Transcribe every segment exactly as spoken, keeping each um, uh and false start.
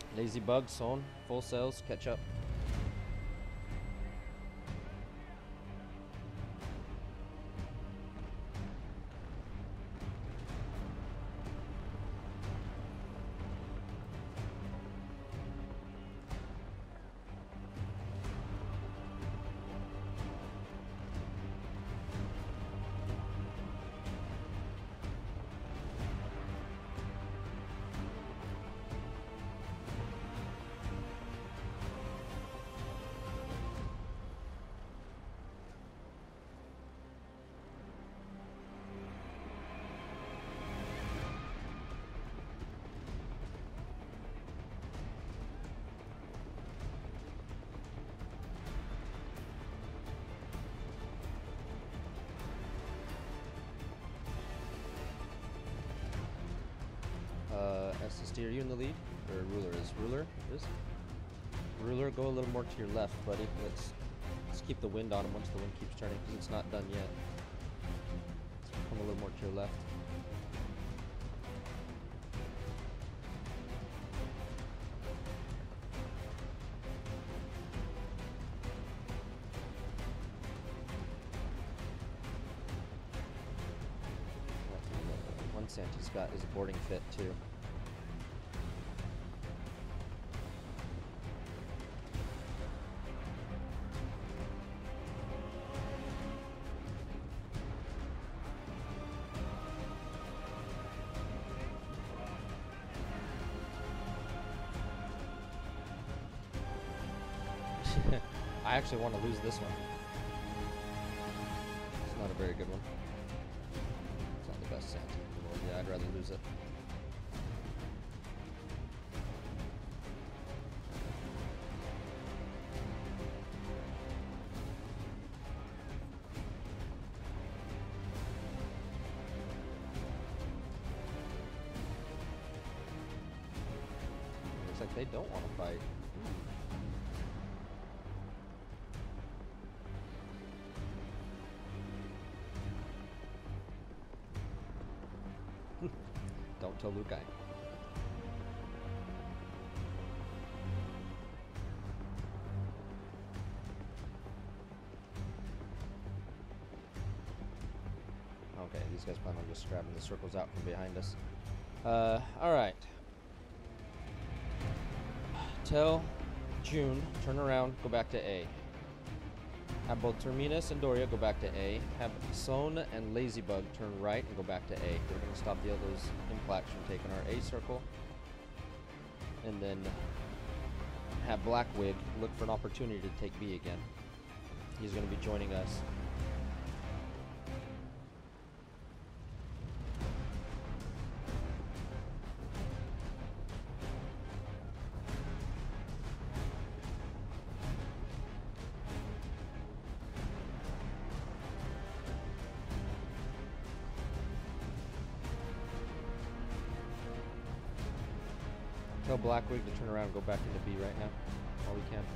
Lazy bug, Son, full sails, catch up. Uh, S S D, are you in the lead? Or Ruler is? Ruler is? Ruler, go a little more to your left, buddy. Let's let's keep the wind on him once the wind keeps turning, because it's not done yet. Come a little more to your left. One cent he's got is a boarding fit too. I actually want to lose this one. It's not a very good one. It's not the best sand in the world. Yeah, I'd rather lose it. Looks like they don't want to fight. Don't tell Luke I. Okay, these guys plan on just grabbing the circles out from behind us. Uh, alright. Tell June, turn around, go back to A. Have both Terminus and Doria go back to A. Have Son and Ladybug turn right and go back to A. We're going to stop the others Implax from taking our A circle. And then have Blackwig look for an opportunity to take B again. He's going to be joining us. Tell Blackwig to turn around and go back into B right now, while we can.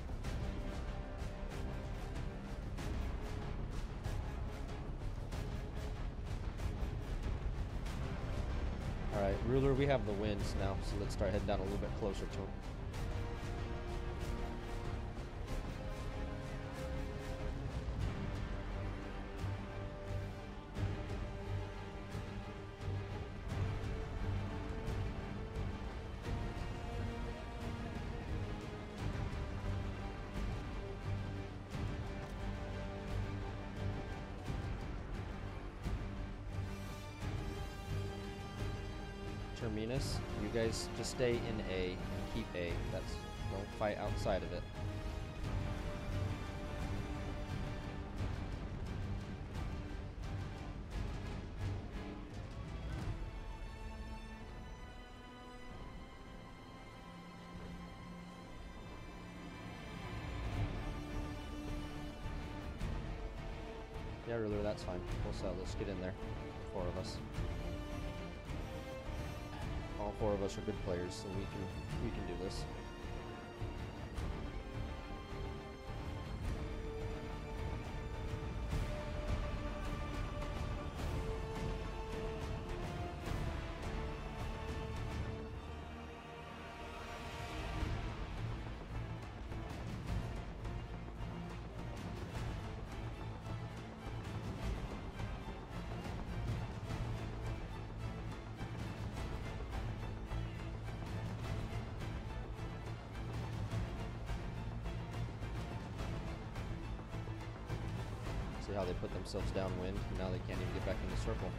Alright, Ruler, we have the winds now, so let's start heading down a little bit closer to him. Terminus, you guys just stay in A and keep A. That's, don't fight outside of it. Yeah, Ruler, that's fine. We'll sell. Let's get in there. Four of us. All four of us are good players, so we can we can do this. how they put themselves downwind, and now they can't even get back in the circle.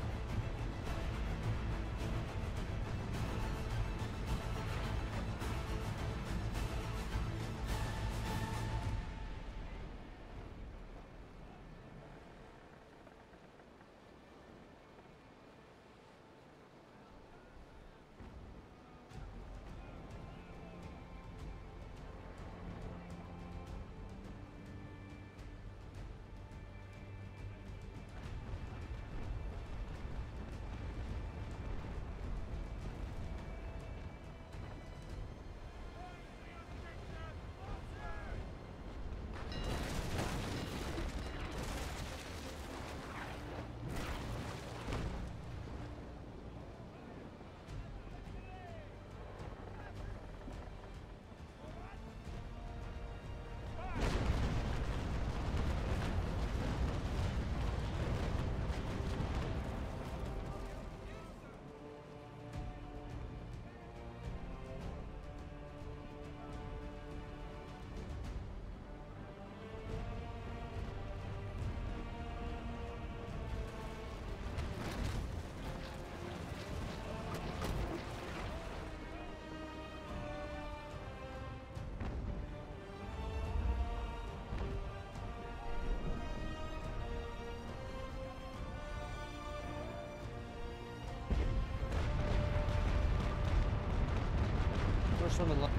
First one in line.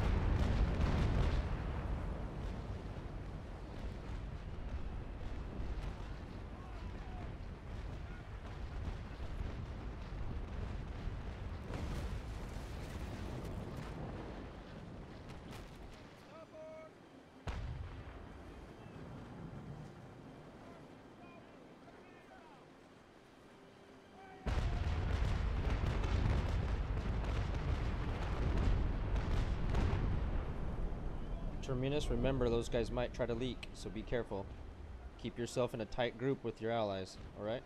Terminus, remember those guys might try to leak, so be careful. Keep yourself in a tight group with your allies, alright?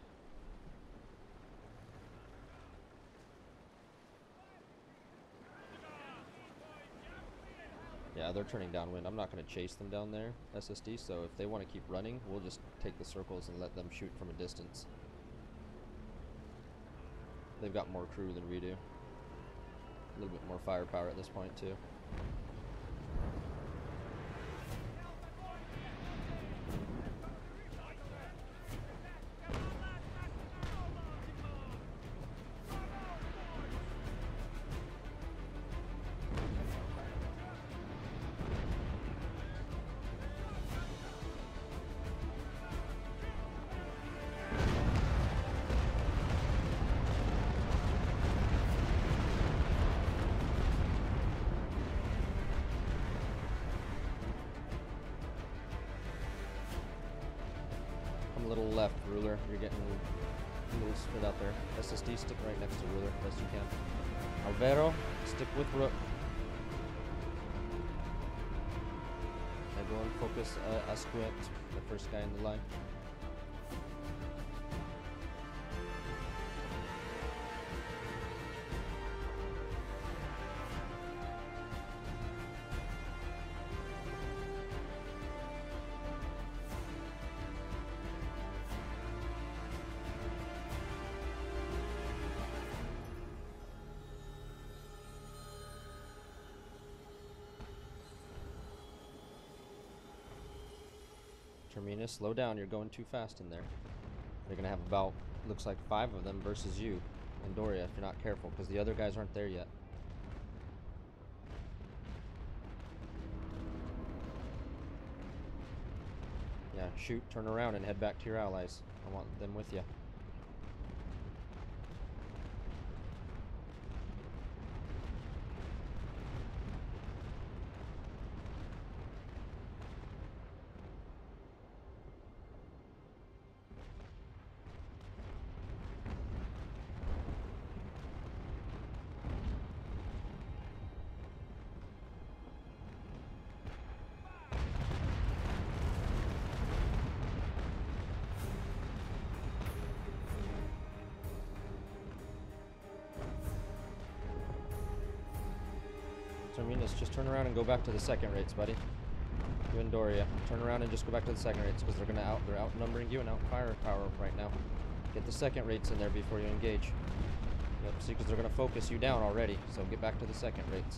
Yeah, they're turning downwind. I'm not going to chase them down there, S S D, so if they want to keep running, we'll just take the circles and let them shoot from a distance. They've got more crew than we do. A little bit more firepower at this point, too. A little left, Ruler. You're getting a little split out there. S S D, stick right next to Ruler, best you can. Alvaro, stick with Rook. Everyone focus uh, Asquint, the first guy in the line. Terminus, slow down. You're going too fast in there. They're going to have about, looks like five of them versus you and Doria if you're not careful, because the other guys aren't there yet. Yeah, shoot, turn around, and head back to your allies. I want them with you. Terminus, just turn around and go back to the second rates, buddy. You and Doria, turn around and just go back to the second rates because they're gonna out. They're outnumbering you and out firepower right now. Get the second rates in there before you engage. Yep, see, because they're gonna focus you down already. So get back to the second rates.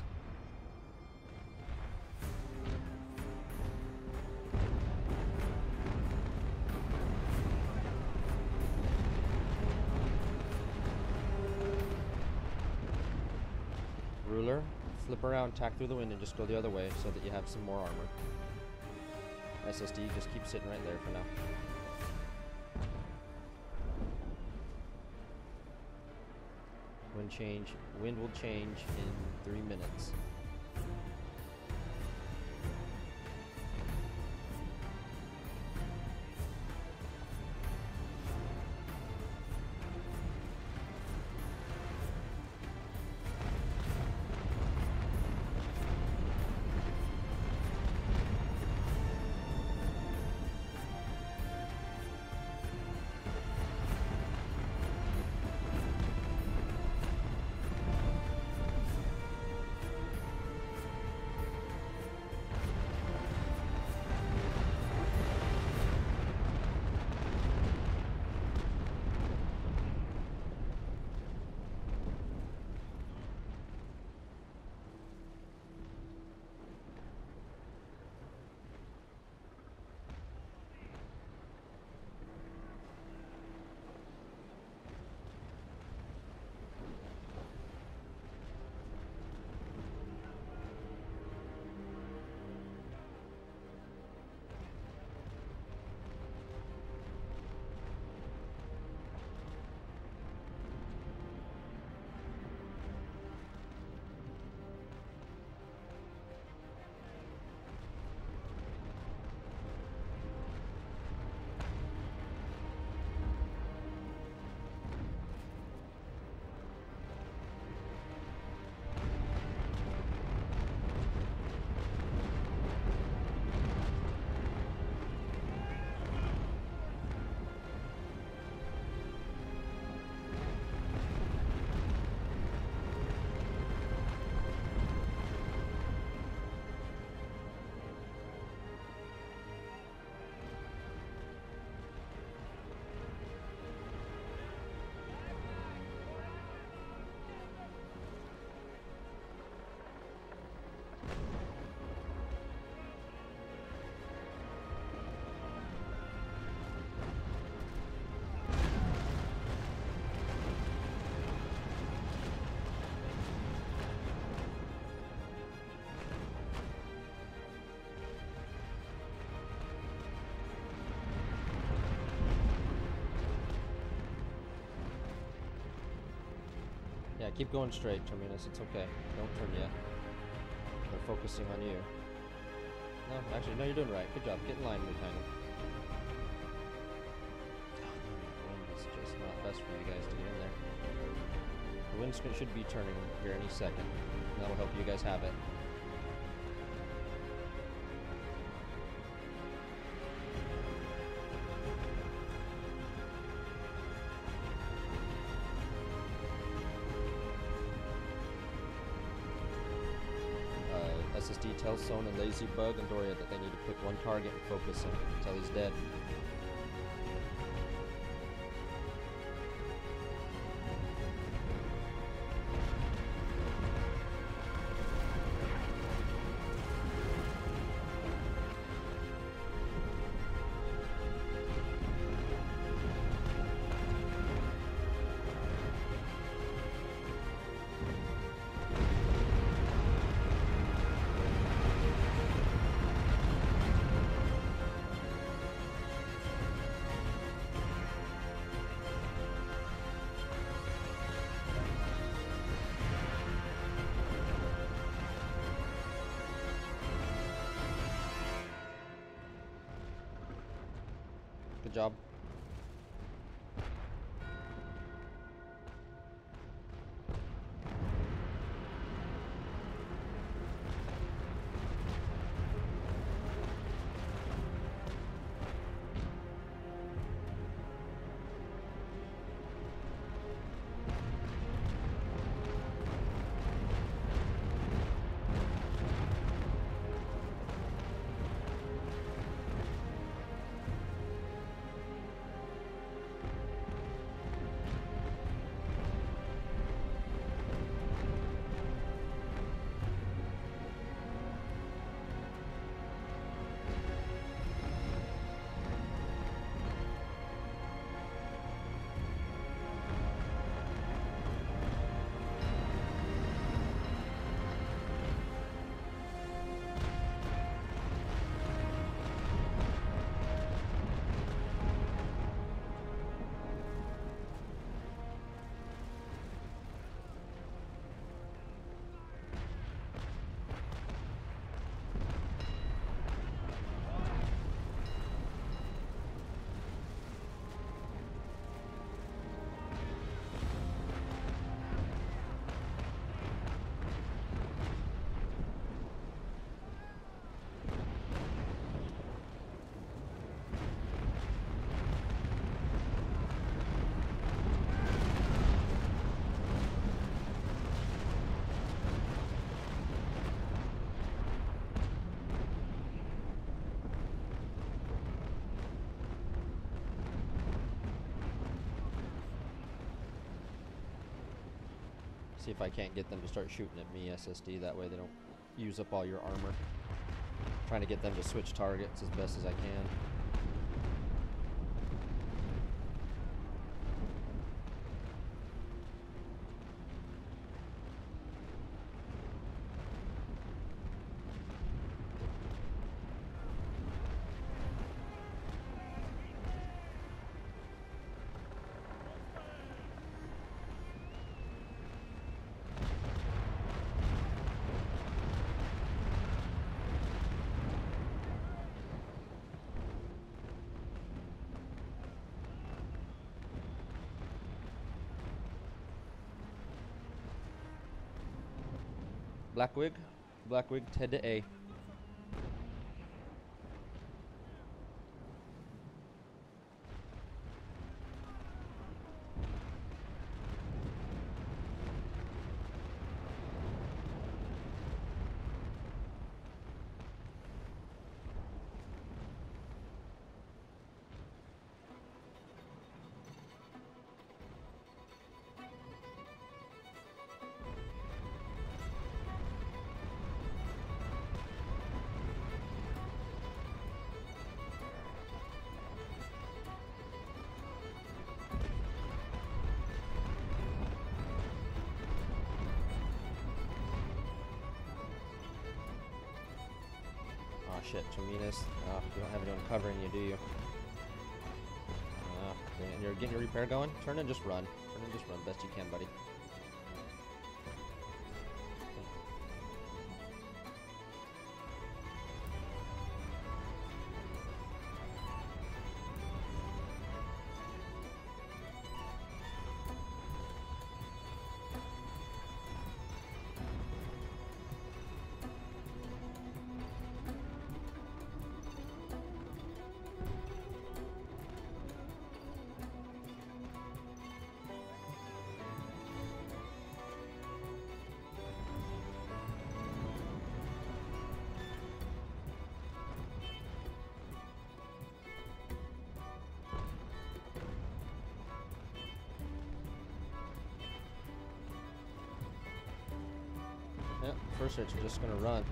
Ruler, flip around, tack through the wind, and just go the other way so that you have some more armor. S S D, just keep sitting right there for now. Wind change. Wind will change in three minutes. Yeah, keep going straight, Terminus. It's okay. Don't turn yet. They're focusing on you. No, actually, no, you're doing right. Good job. Get in line, Lieutenant. Oh, the wind is just not best for you guys to get in there. The wind should be turning here any second. That'll help you guys have it. S S D tells Son and Lazybug and Doria that they need to pick one target and focus him until he's dead. Good job. See if I can't get them to start shooting at me, S S D. That way they don't use up all your armor. Trying to get them to switch targets as best as I can. Blackwig, Blackwig, head to A. Shit, Terminus. Oh, you don't have anyone covering you, do you? Oh, and you're getting your repair going? Turn and just run. Turn and just run best you can, buddy. Yep, first search, you're just gonna run.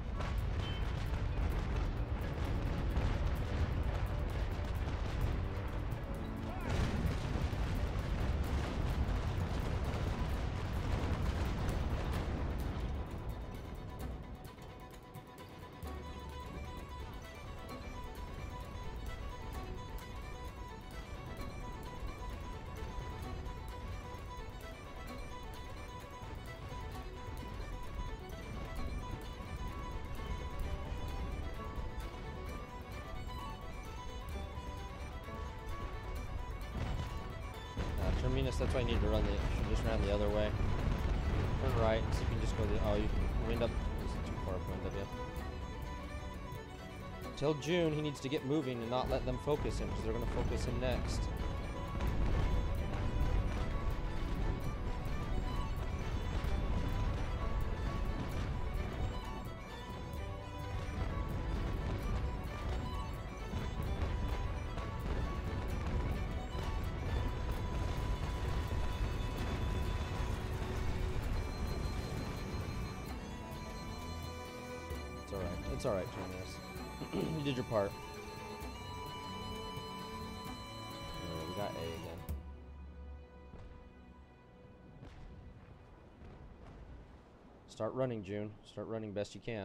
Terminus, that's why I need to run the, should just ran the other way. Turn right, see if you can just go the, oh, you can wind up, this is too far up wind up, yep. Till June, he needs to get moving and not let them focus him, because they're going to focus him next. It's alright. It's alright, Terminus. You did your part. Alright, we got A again. Start running, June. Start running best you can.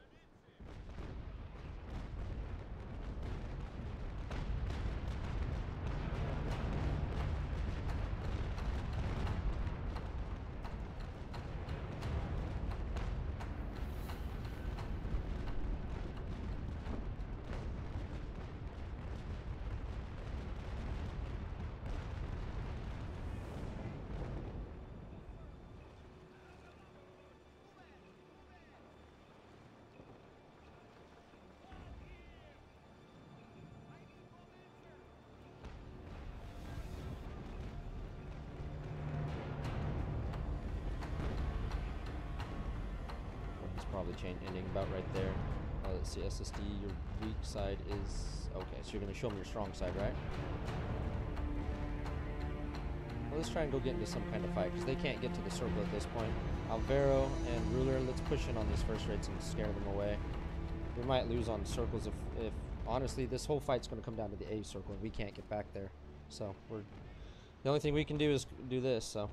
Probably chain ending about right there. Uh, let's see, S S D, your weak side is... Okay, so you're going to show them your strong side, right? let's try and go get into some kind of fight, because they can't get to the circle at this point. Alvaro and Ruler, let's push in on these first rates and scare them away. We might lose on circles if, if honestly, this whole fight's going to come down to the A circle, and we can't get back there. So, we're the only thing we can do is do this, so.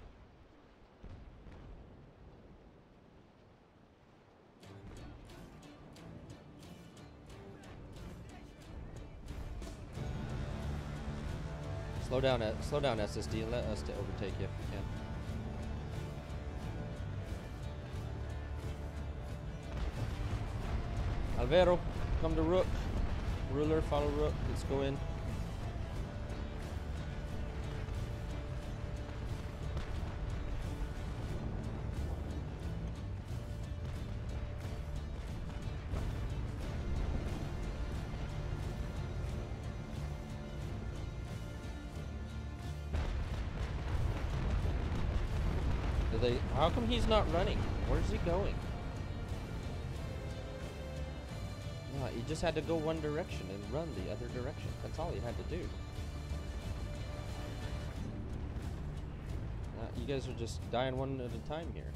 Slow down, at, slow down S S D, and let us to overtake you if you can. Alvaro, come to Rook. Ruler, follow Rook. Let's go in. Do they? How come he's not running? Where's he going? No, you just had to go one direction and run the other direction. That's all you had to do. Uh, you guys are just dying one at a time here.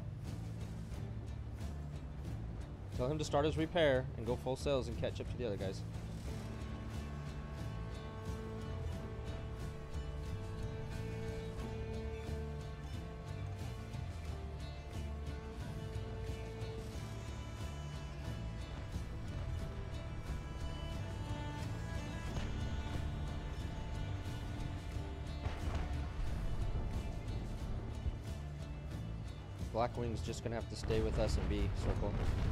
Tell him to start his repair and go full sails and catch up to the other guys. Blackwing's just gonna have to stay with us and B circle.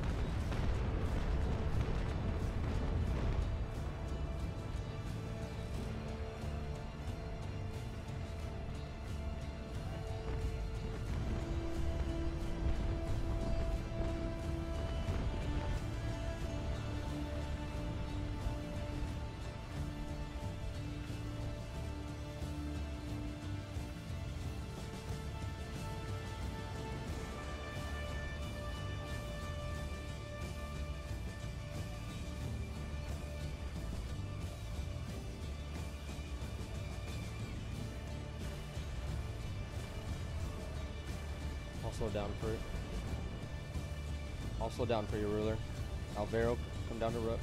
Slow down for it. I'll slow down for your Ruler. Alvaro, come down to Rook.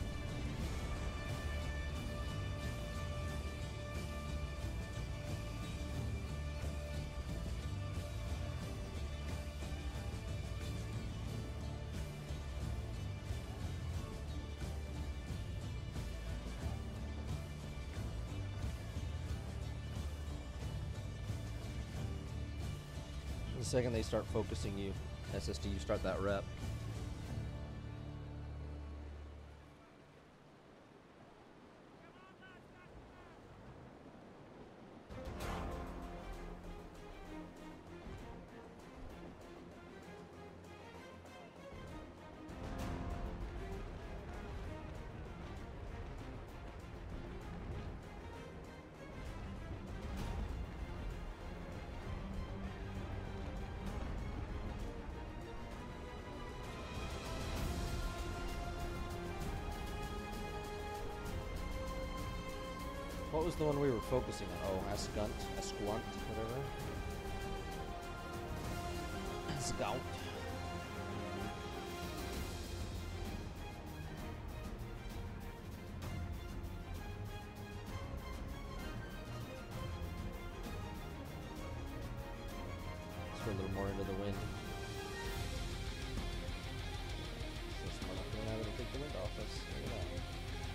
The second they start focusing you, S S D, you start that rep. What was the one we were focusing on? Oh, Ascunt, Asquant, whatever. Scout. Let's go a little more into the wind. So smart enough to have to take the wind off us. Look at that.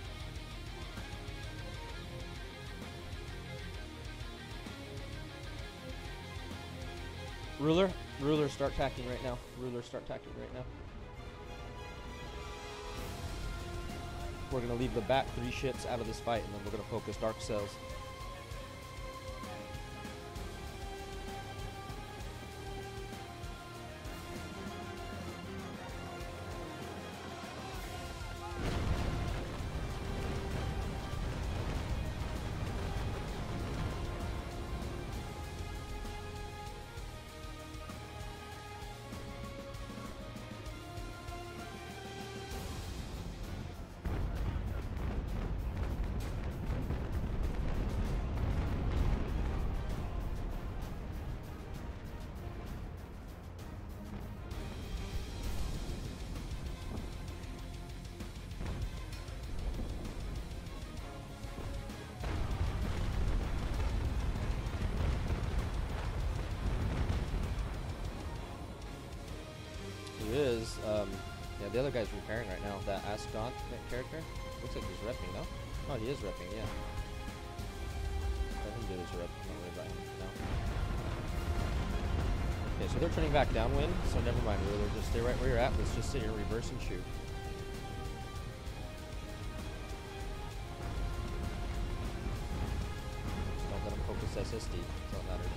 Ruler, Ruler, start tacking right now. Ruler, start tacking right now. We're gonna leave the back three ships out of this fight, and then we're gonna focus Dark Cells. is, um, yeah, the other guy's repairing right now. That Ascant character. Looks like he's repping, no? Oh, he is repping, yeah. Let him do his rep. Don't worry about him now. Okay, so they're turning back downwind, so never mind, Ruler. Just stay right where you're at. Let's just sit here, reverse and shoot. Just don't let him focus S S D. That's all that matters.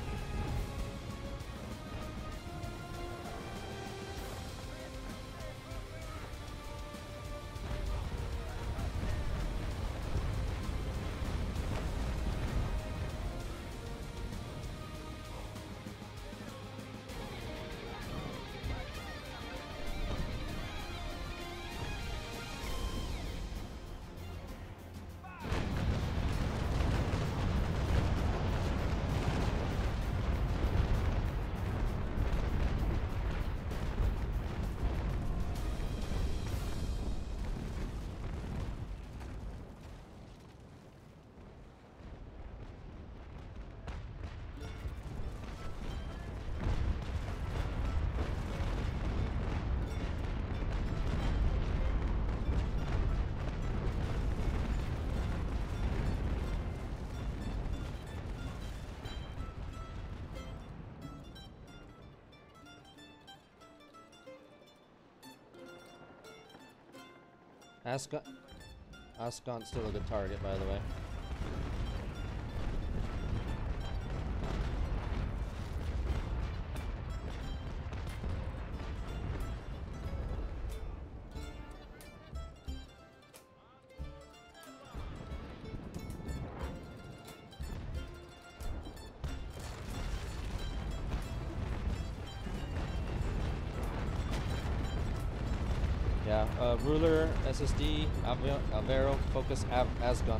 Ascant, Ascant's still a good target, by the way. Yeah, uh, Ruler, S S D, Alve Alvaro, focus, Av Asgun.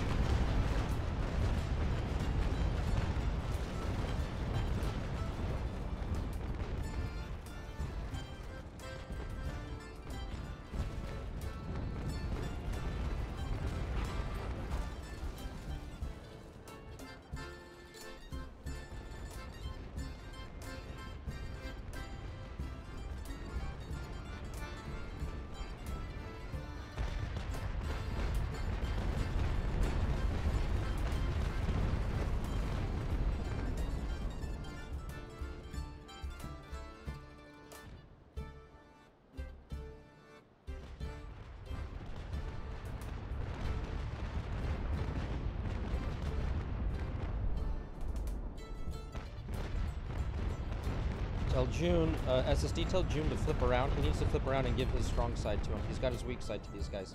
Tell June, uh, S S D, tell June to flip around. He needs to flip around and give his strong side to him. He's got his weak side to these guys.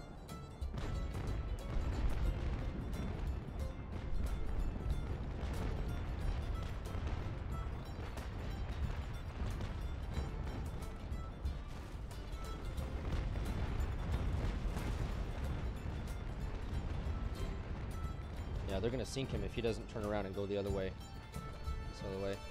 Yeah, they're gonna sink him if he doesn't turn around and go the other way. This other way.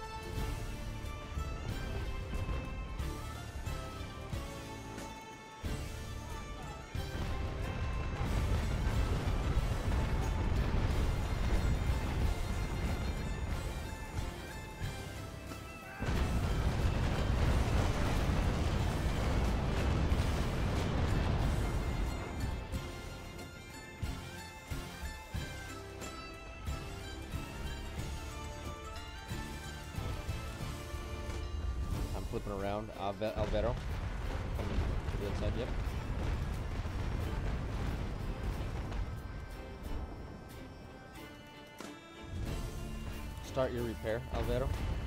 Flipping around, Alve Alvaro. Coming to the inside, yep. Start your repair, Alvaro.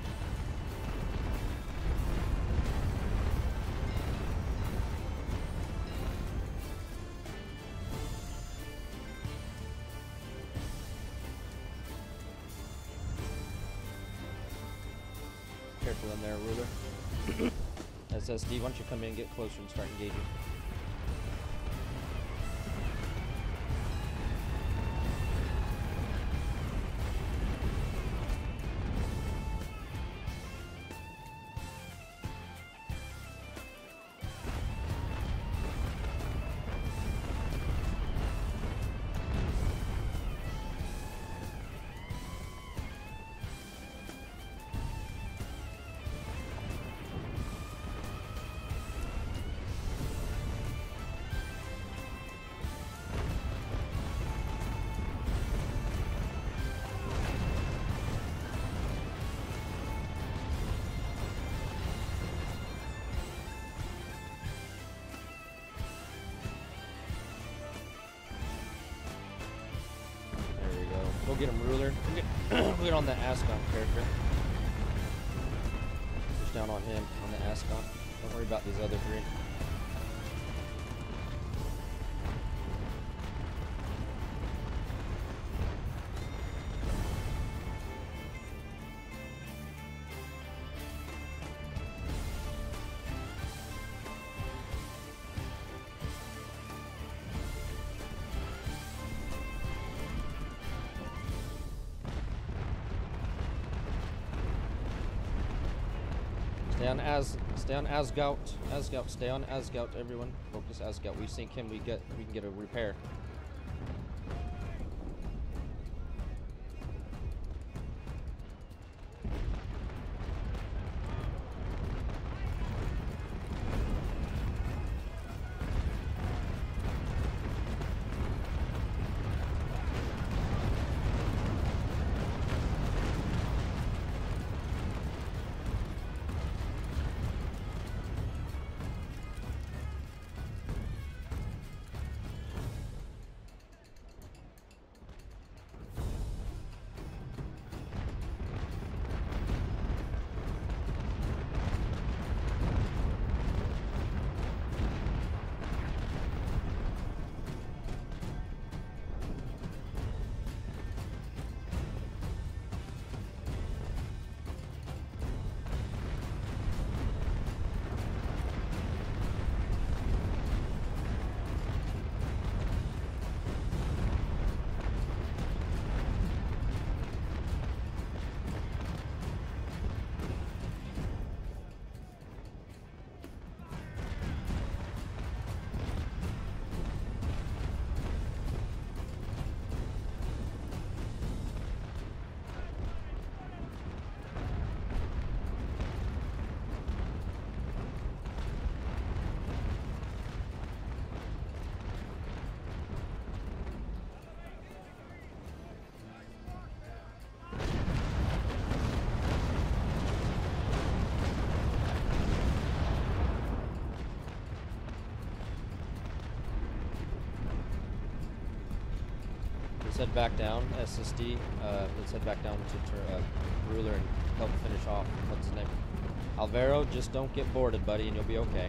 Careful in there, Ruler. S S D, why don't you come in and get closer and start engaging? Go get him, Ruler. Go get, go get on that Ascot character. Push down on him, on the Ascot. Don't worry about these other three. Stay on As, stay on Asgout, Asgout, stay on Asgout, everyone. Focus Asgout. We sync him. We get, we can get a repair. Let's head back down, S S D. Uh, let's head back down to tur uh, Ruler and help finish off. What's his name? Alvaro, just don't get boarded, buddy, and you'll be okay.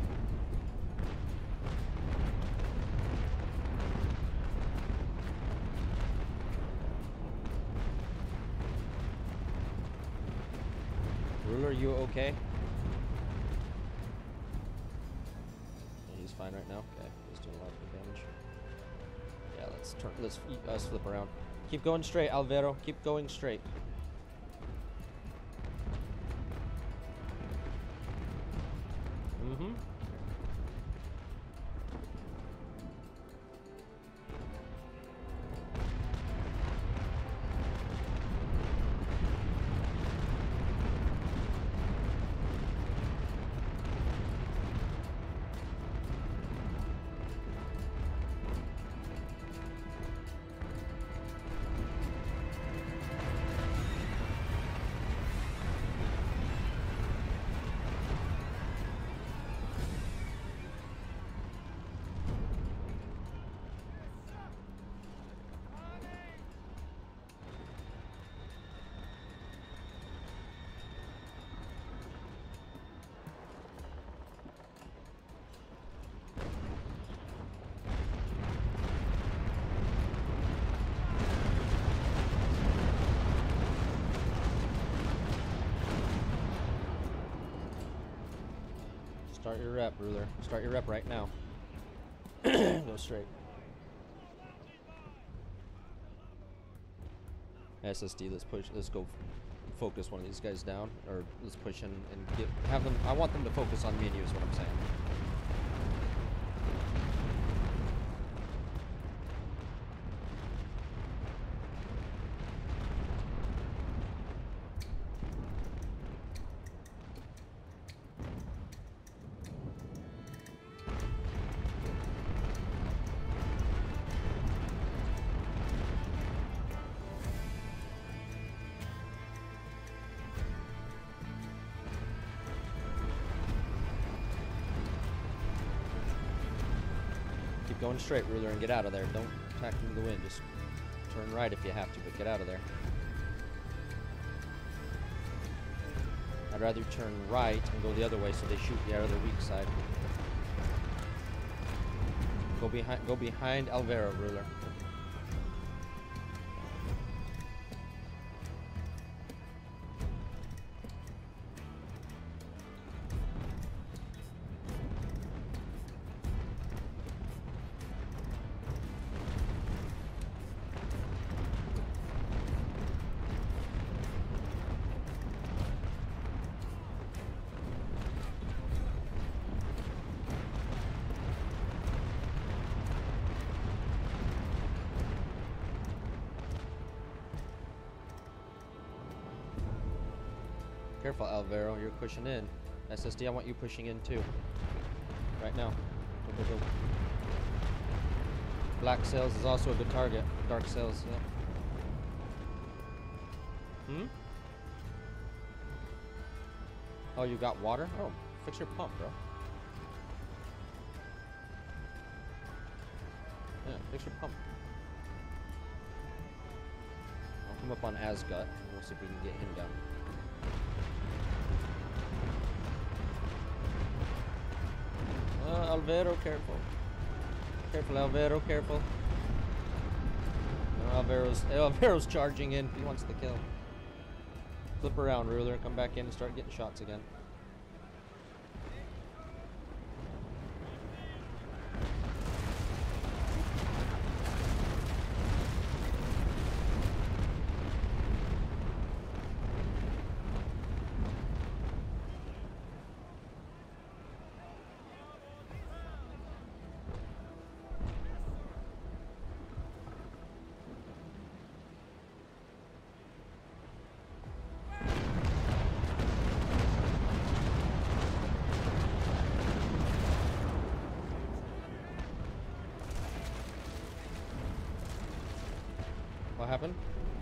Ruler, you okay? Yeah, he's fine right now. Okay, he's doing a lot of damage. Yeah, let's turn. Let's us flip around. Keep going straight, Alvaro. Keep going straight. Mm-hmm. Start your rep, Ruler. Start your rep right now. Go straight. S S D, let's push. Let's go focus one of these guys down, or let's push in and get have them. I want them to focus on me and you. Is what I'm saying. Going straight, Ruler, and get out of there. Don't attack into the wind. Just Turn right if you have to, but get out of there. I'd rather turn right and go the other way so they shoot the other weak side. Go behind, go behind Alvaro, Ruler. Careful, Alvaro, you're pushing in. S S D, I want you pushing in too. Right now. Go, go, go. Black Sails is also a good target. Dark Sails, yeah. Hmm? Oh, you got water? Oh, fix your pump, bro. Yeah, fix your pump. I'll come up on Asgut, and we'll see if we can get him down. Uh, Alvaro, careful. Careful, Alvaro, careful. No, Alvaro's, Alvaro's charging in. He wants the kill. Flip around, Ruler. Come back in and start getting shots again. What happened?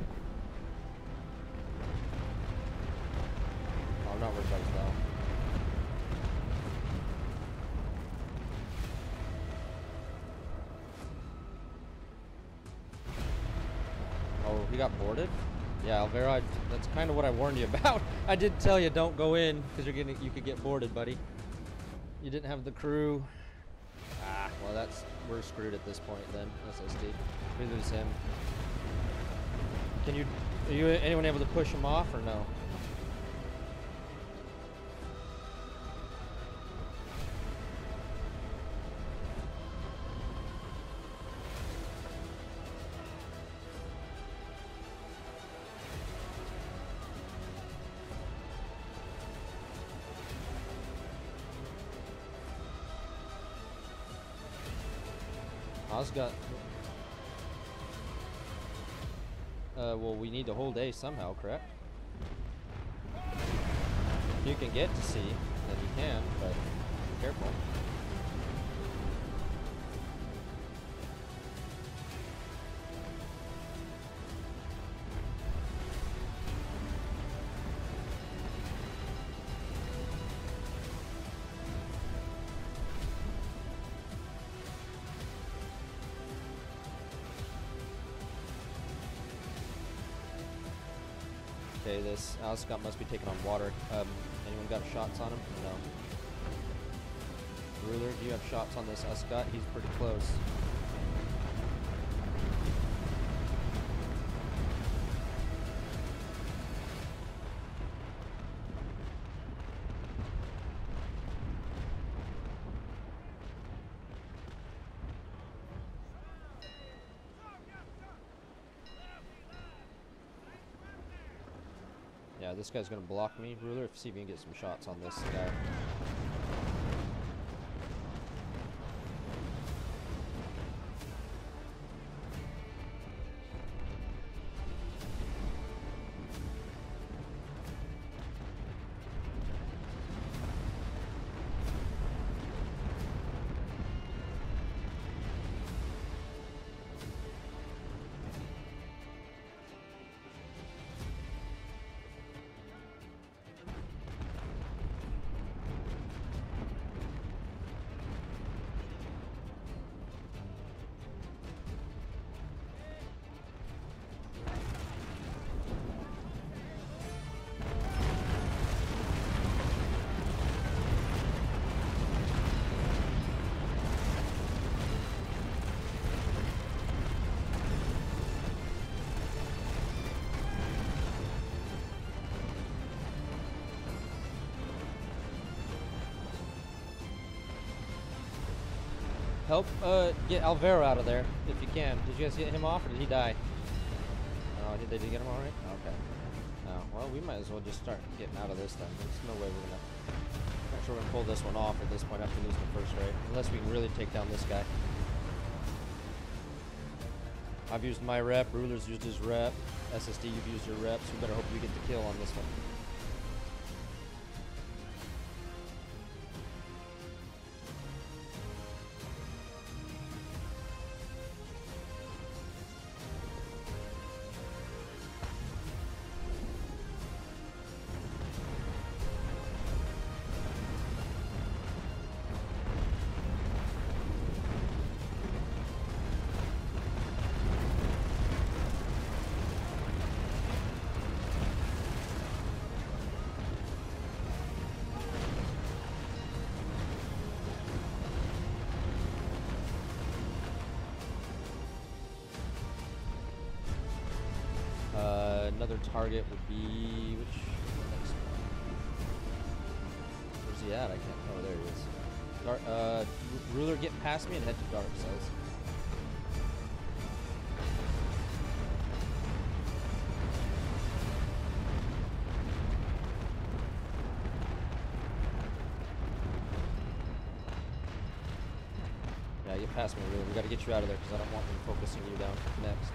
Oh, I'm not worried about his bell. Oh, he got boarded? Yeah, Alvaro, I, that's kind of what I warned you about. I did tell you don't go in because you're getting you could get boarded, buddy. You didn't have the crew. Ah, well, that's we're screwed at this point then. S S D. We lose him. Can you, are you anyone able to push him off or no? Osgot. Uh, well, we need to hold A somehow, correct? If you can get to C, then you can, but be careful. Okay, this Ascot must be taking on water. Um, anyone got shots on him? No. Ruler, do you have shots on this Ascot? He's pretty close. Yeah, this guy's gonna block me. Ruler, see if you can get some shots on this guy. Help uh, get Alvaro out of there if you can. Did you guys get him off or did he die? Oh, did they did get him all right? Okay. Oh, well, we might as well just start getting out of this then. There's no way we're gonna. Not sure we're gonna pull this one off at this point after losing the first raid, unless we can really take down this guy. I've used my rep. Ruler's used his rep. S S D, you've used your reps. We better hope you get the kill on this one. Another target would be which next one? Where's he at? I can't. Oh, there he is. Dark, uh, Ruler, get past me and head to Dark Cells. Yeah, get past me, Ruler. We got to get you out of there because I don't want them focusing you down next.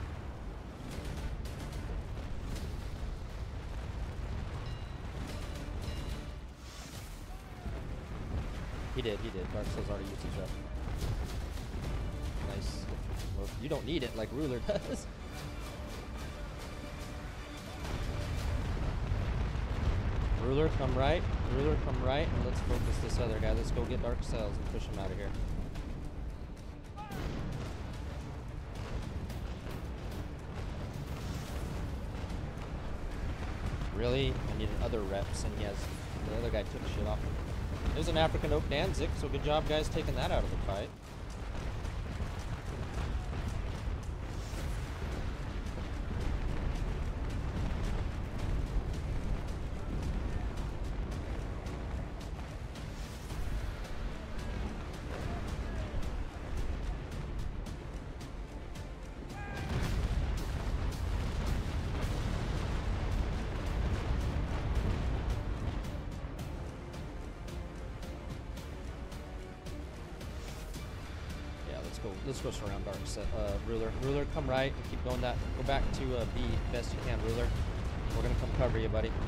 He did, he did. Dark Souls already used his rep. Nice. Well, you don't need it like Ruler does. Ruler, come right. Ruler, come right. And let's focus this other guy. Let's go get Dark Cells and push him out of here. Really? I needed other reps, and he has. The other guy took shit off him. There's an African Oak Danzig, so good job, guys, taking that out of the fight. Let's go surround Dark uh, Ruler. Ruler, come right and keep going that. Go back to uh, B best you can, Ruler. We're gonna come cover you, buddy.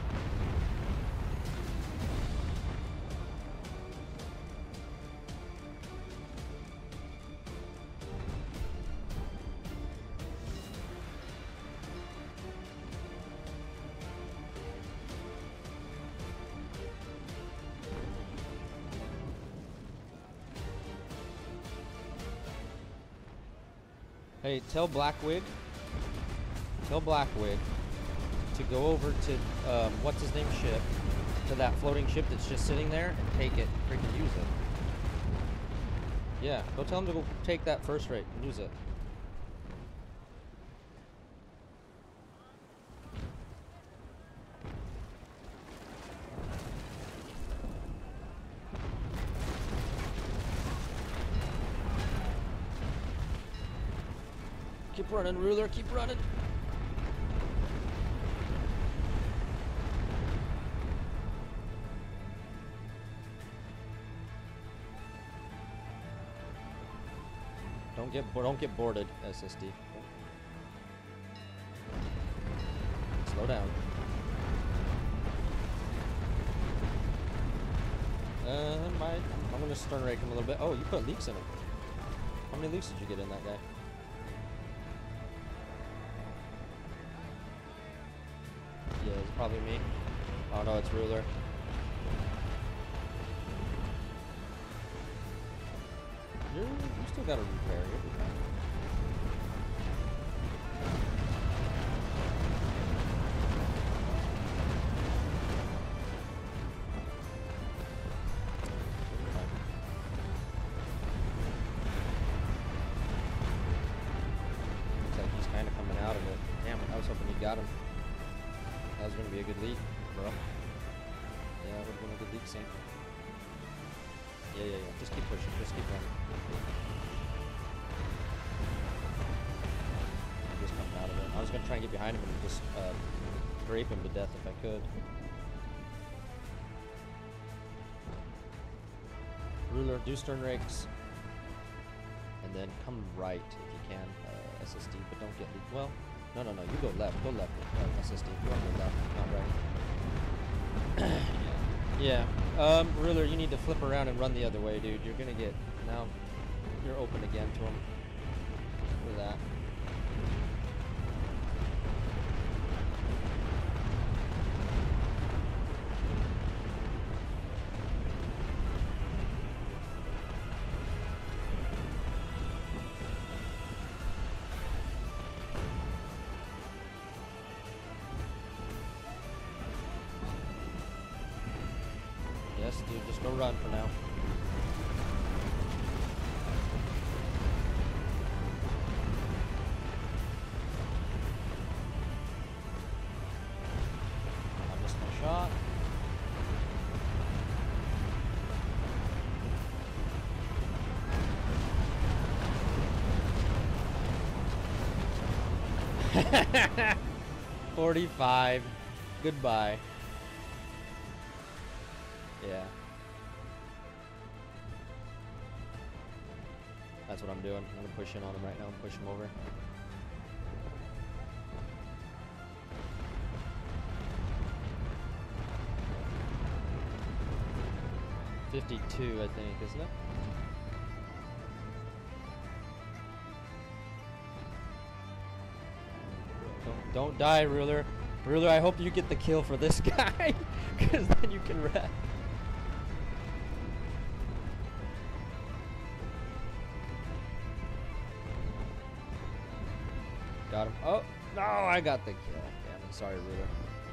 Hey, tell Blackwig, tell Blackwig to go over to, um, what's his name ship, to that floating ship that's just sitting there and take it, freaking use it. Yeah, go tell him to go take that first rate and use it. Keep running, Ruler, keep running. Don't get don't get boarded, S S D. Slow down. Uh, my, I'm gonna stern rake him a little bit. Oh, you put leaks in him. How many leaks did you get in that guy? Yeah, it's probably me. Oh no, it's Ruler. You're, you still gotta repair. You'll be fine. Looks like he's kind of coming out of it. Damn, I was hoping you got him. That was going to be a good leak, bro. Yeah, that would have been a good leak sync. Yeah, yeah, yeah. Just keep pushing. Just keep running. I'm just coming out of it. I was gonna try and get behind him and just uh, drape him to death if I could. Ruler, do stern rakes. And then come right if you can, uh, S S D, but don't get leaked. Well, no, no, no, you go left, go left, uh, S S D. You want to go left, not right. Yeah, um, Ruler, you need to flip around and run the other way, dude. You're gonna get, now, you're open again to him. Look at that. Yes, dude, just go run for now. I missed my shot. forty-five. Goodbye. Yeah. That's what I'm doing. I'm gonna push in on him right now and push him over. fifty-two, I think, isn't it? Don't, don't die, Ruler. Ruler, I hope you get the kill for this guy, because then you can rest. Got him. Oh, no, I got the kill. Damn it. Sorry, Ruler.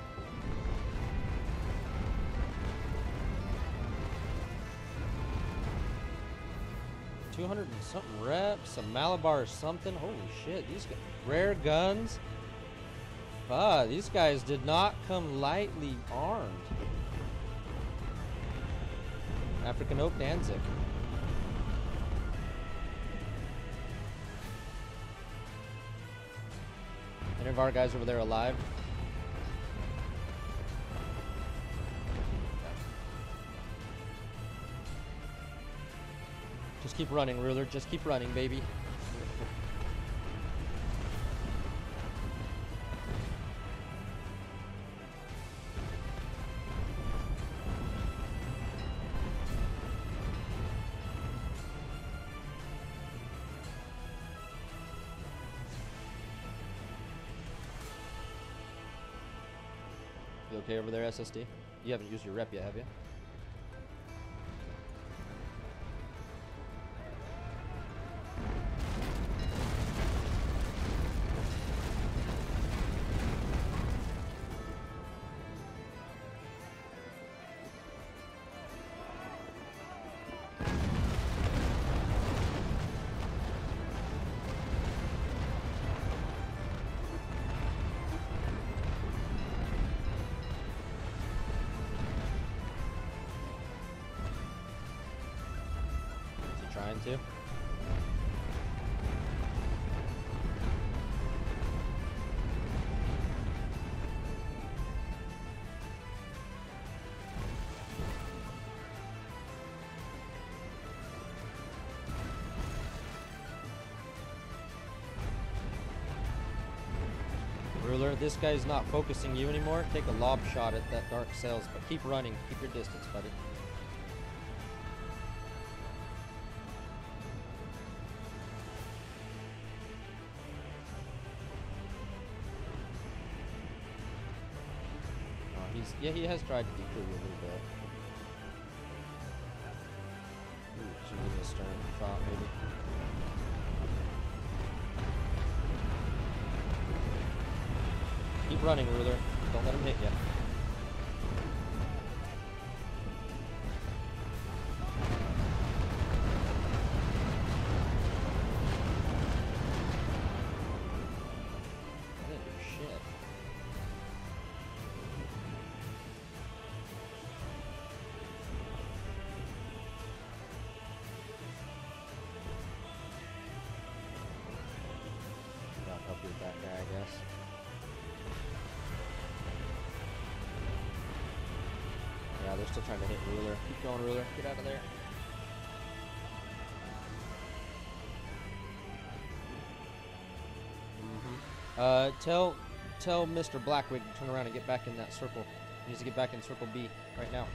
two hundred and something reps, some Malabar or something. Holy shit, these guys, rare guns. Ah, these guys did not come lightly armed. African Oak Danzig. Any of our guys over there alive? Just keep running, Ruler. Just keep running, baby. You okay over there, S S D? You haven't used your rep yet, have you? Trying to. Ruler, this guy's not focusing you anymore. Take a lob shot at that dark cells, but keep running. Keep your distance, buddy. He's, yeah, he has tried to decrew you a little bit. Ooh, should be a stern shot, maybe. Keep running, Ruler. Don't let him hit you. I didn't do shit. they're still trying to hit Ruler. Keep going, Ruler. Get out of there. Mm-hmm. Uh, tell, tell Mister Blackwig to turn around and get back in that circle. He needs to get back in Circle B right now.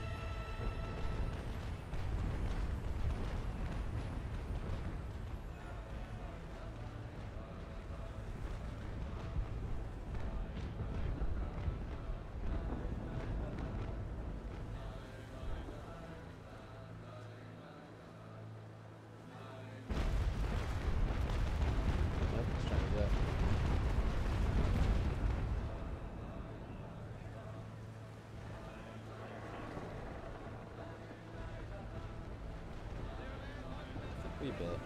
Wee bit.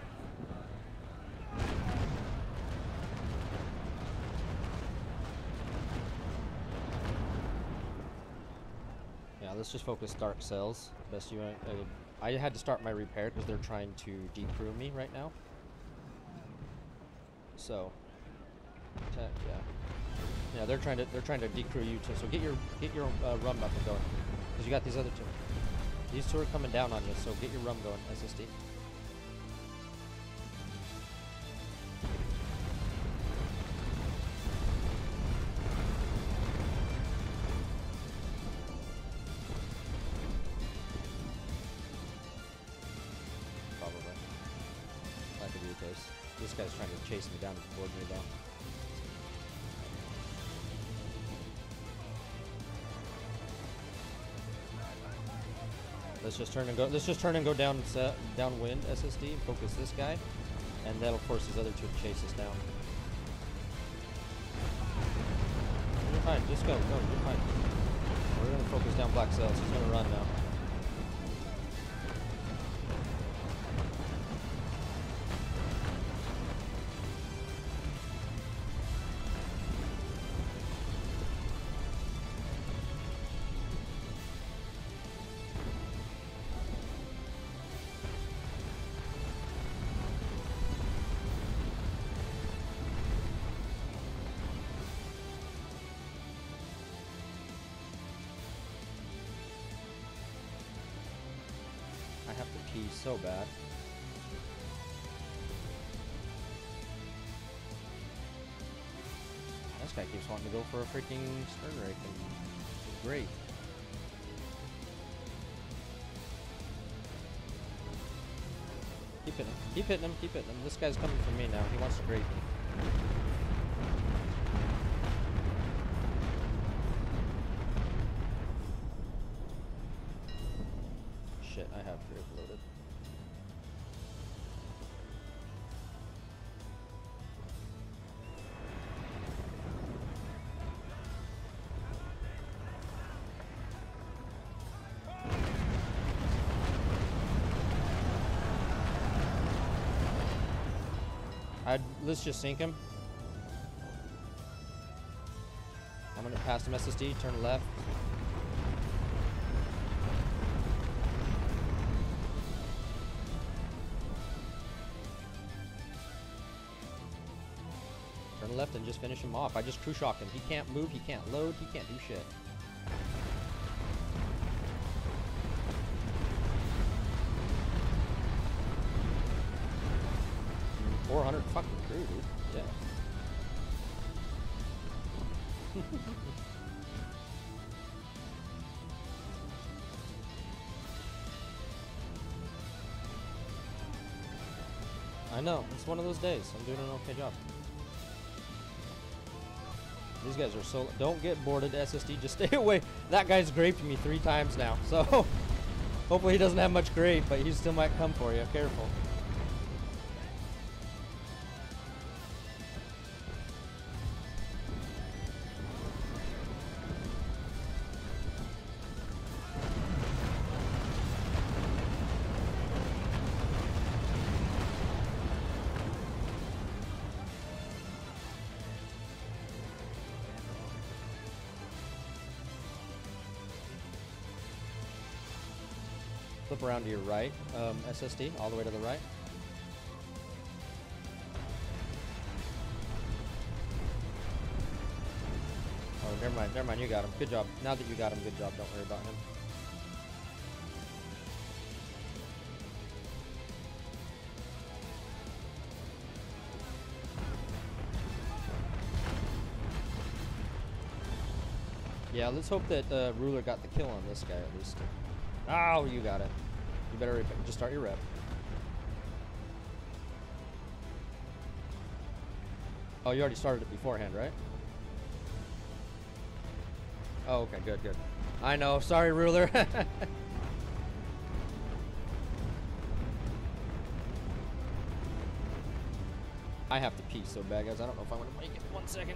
Yeah, let's just focus dark cells. Best you. Uh, I had to start my repair because they're trying to decrew me right now. So, yeah, yeah, they're trying to they're trying to decrew you too. So get your get your uh, rum up and going, because you got these other two. These two are coming down on you. So get your rum going, S S D. This guy's trying to chase me down and board me down. Let's just turn and go. Let's just turn and go down, uh, downwind, S S D. Focus this guy, and that'll force these other two to chase us down. You're fine. Just go. Go. You're fine. We're gonna focus down black cells. He's gonna run now. I have to pee so bad. This guy keeps wanting to go for a freaking stern rake, and it's great. Keep hitting him. Keep hitting him. Keep hitting him. This guy's coming for me now. He wants to grape me. Shit, I have grape loaded. I'd, let's just sink him. I'm gonna pass him S S D, turn left. Turn left and just finish him off. I just crew shocked him. He can't move, he can't load, he can't do shit. four hundred fucking crew, dude. Yeah. I know. It's one of those days. I'm doing an okay job. These guys are so... Don't get boarded, S S D. Just stay away. That guy's graped me three times now. So, hopefully he doesn't have much grape, but he still might come for you. Careful. Flip around to your right, um, S S D, all the way to the right. Oh, never mind, never mind, you got him. Good job. Now that you got him, good job. Don't worry about him. Yeah, let's hope that uh, Ruler got the kill on this guy at least. Oh, you got it. You better just start your rep. Oh, you already started it beforehand, right? Oh, okay, good, good. I know, sorry, Ruler. I have to pee so bad, guys. I don't know if I'm gonna make it. One second.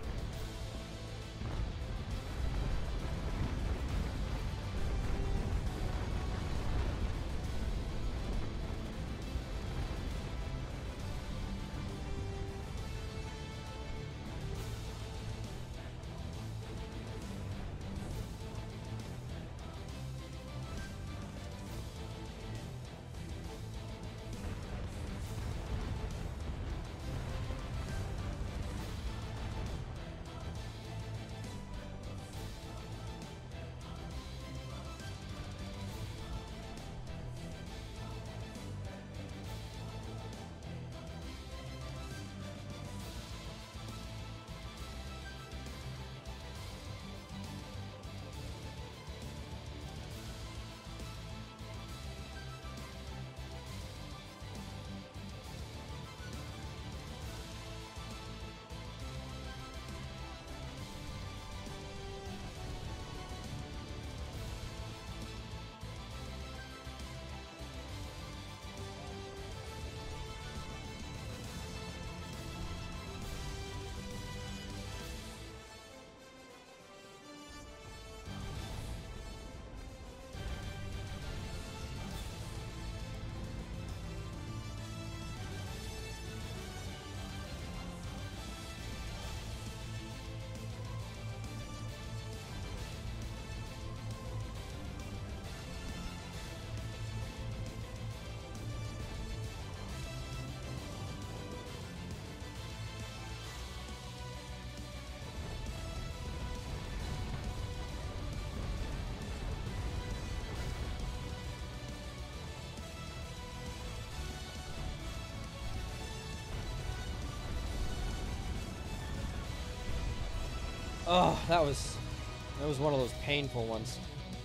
Oh, that was that was one of those painful ones.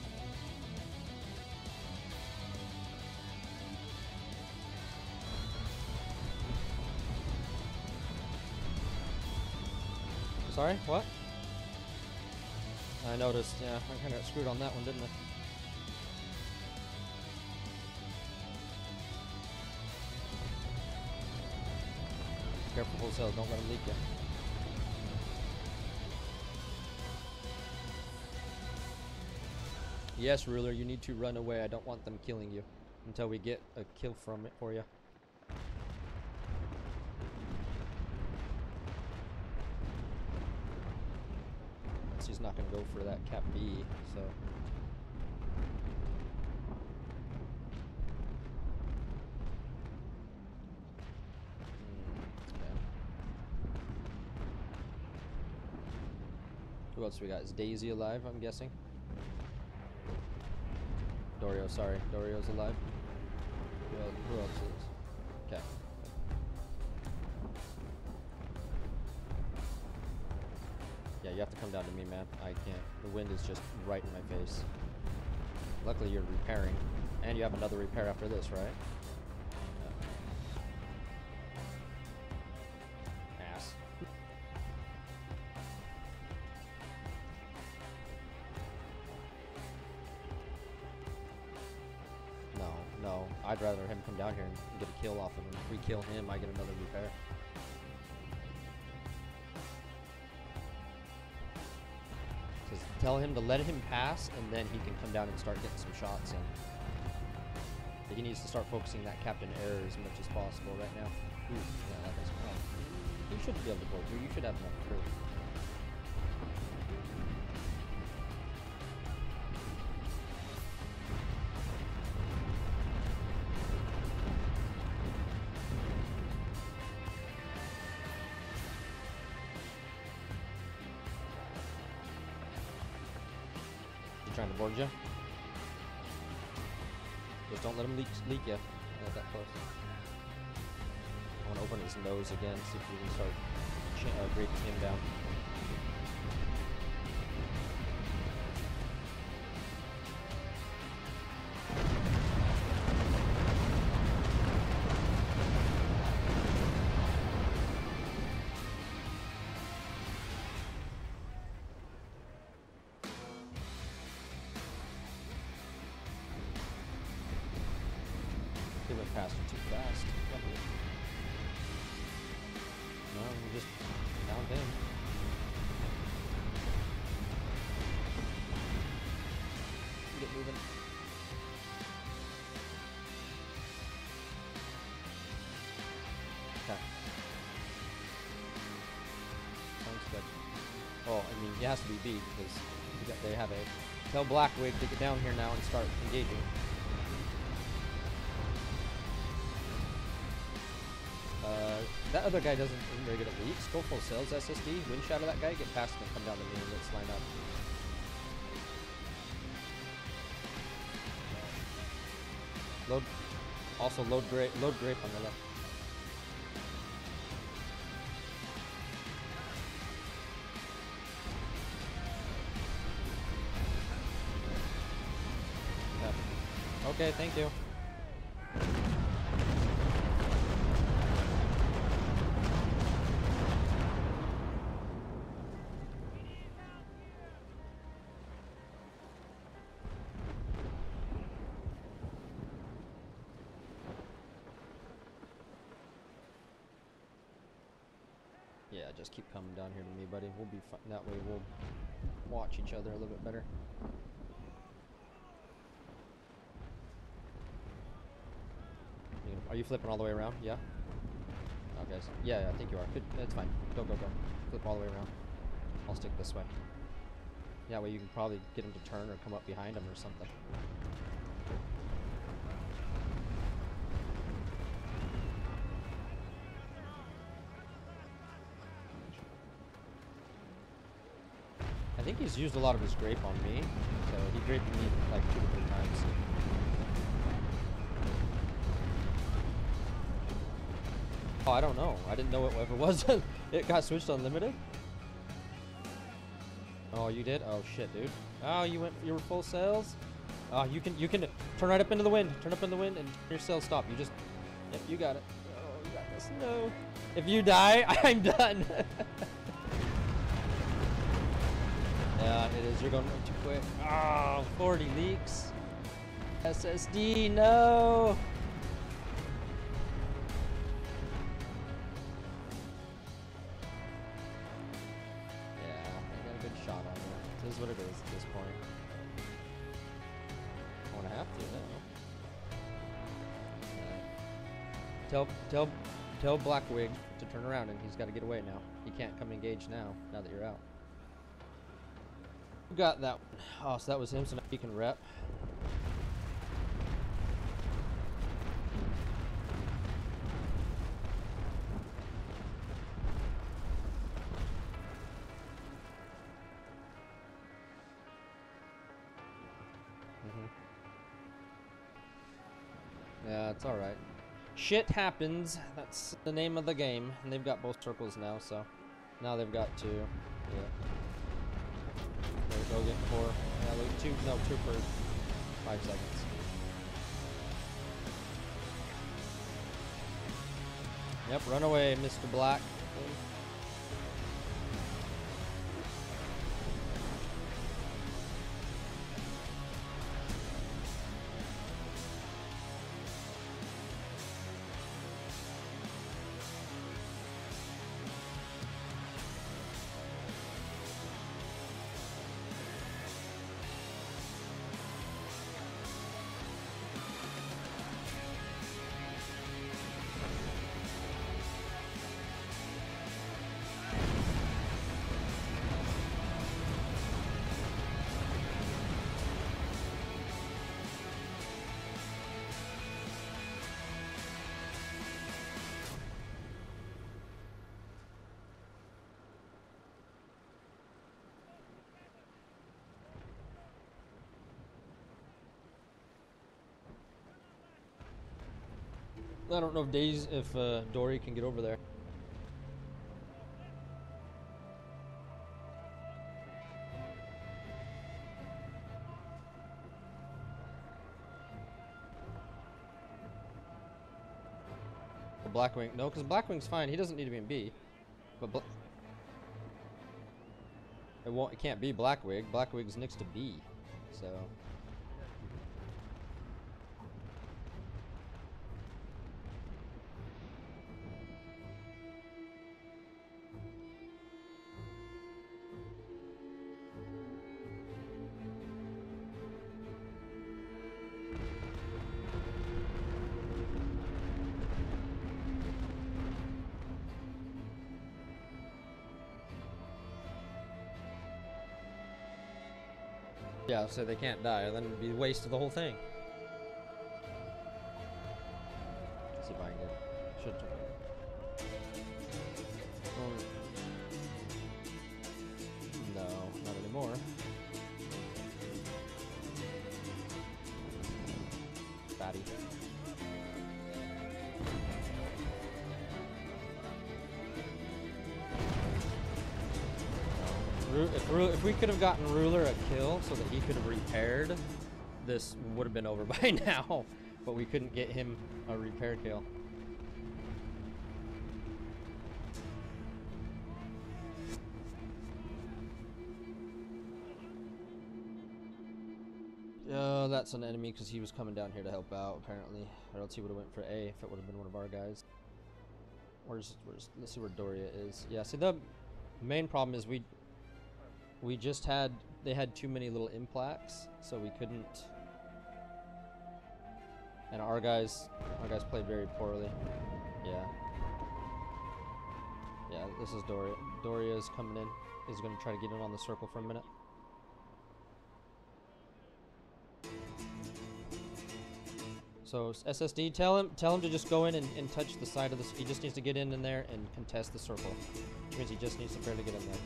Sorry, what? I noticed, yeah, I kinda got screwed on that one, didn't I? Careful, wholesale, don't let them leak you. Yes, Ruler, you need to run away. I don't want them killing you until we get a kill from it for you. He's not going to go for that cap B, so... Who else we got? Is Daisy alive, I'm guessing? Dorio, sorry. Dorio's alive. Who else, who else is? Okay. Yeah, you have to come down to me, man. I can't. The wind is just right in my face. Luckily, you're repairing. And you have another repair after this, right? Ass. No, no. I'd rather him come down here and get a kill off of him. If we kill him, I get another repair. Just tell him to let him pass, and then he can come down and start getting some shots in. But he needs to start focusing that Captain Error as much as possible right now. Ooh, yeah, that doesn't help. You should be able to board through. You should have enough crew. Trying to board you. Just don't let him leak, leak you. Not that close. I want to open his nose again, see if we can start uh, breaking him down. They went past it too fast. No, we just found him. Get moving. Okay. Sounds good. Oh, I mean, it has to be B because we got, they have a. Tell Blackwig to get down here now and start engaging. Uh, that other guy doesn't isn't very good at leaks. Go full sails, S S D. Wind shadow that guy. Get past him and come down to me and let's line up. Load. Also load grape. Load grape on the left. Yeah. Okay, thank you. Yeah, just keep coming down here to me, buddy. We'll be fine. That way we'll watch each other a little bit better. You gonna, are you flipping all the way around? Yeah? Okay. So, yeah, yeah, I think you are. Good. That's fine. Go, go, go. Flip all the way around. I'll stick this way. That way you can probably get him to turn or come up behind him or something. I think he's used a lot of his grape on me, so he graped me like two or three times. Oh, I don't know. I didn't know it ever was. It got switched on limited. Oh, you did? Oh shit, dude. Oh, you went. You were full sails. Oh, you can. You can turn right up into the wind. Turn up in the wind, and your sails stop. You just. Yep, you got it. Oh, you got this. No. If you die, I'm done. Yeah, it is. You're going way too quick. Oh, forty leaks. S S D, no. Yeah, I got a good shot on you. This is what it is at this point. I want to have to now. Uh, tell, tell, tell Blackwig to turn around, and he's got to get away now. He can't come engage now. Now that you're out. Got that one. Oh, so that was him, so now he can rep. Mm-hmm. Yeah, it's alright. Shit happens. That's the name of the game. And they've got both circles now, so now they've got two. Yeah. There we go, get four. Yeah, look, two, no, two per five seconds. Yep, run away, Mister Black. I don't know if Days, if uh, Dory can get over there. Blackwing, no, because Blackwing's fine. He doesn't need to be in B. But Bla it won't. It can't be Blackwig. Blackwig's next to B, so. Yeah, so they can't die, and then it'd be a waste of the whole thing. Let's see if I can get. Should turn. Um, no, not anymore. Fatty. If, if we could have gotten Ruler a kill so that he could have repaired, this would have been over by now. But we couldn't get him a repair kill. Uh, that's an enemy because he was coming down here to help out, apparently. Or else he would have went for A if it would have been one of our guys. Where's, where's, let's see where Doria is. Yeah, see, the main problem is we we just had, they had too many little implacs, so we couldn't. And our guys, our guys played very poorly. Yeah. Yeah, this is Doria. Doria is coming in. He's going to try to get in on the circle for a minute. So S S D, tell him, tell him to just go in and, and touch the side of this. He just needs to get in in there and contest the circle, which means he just needs to barely get in there.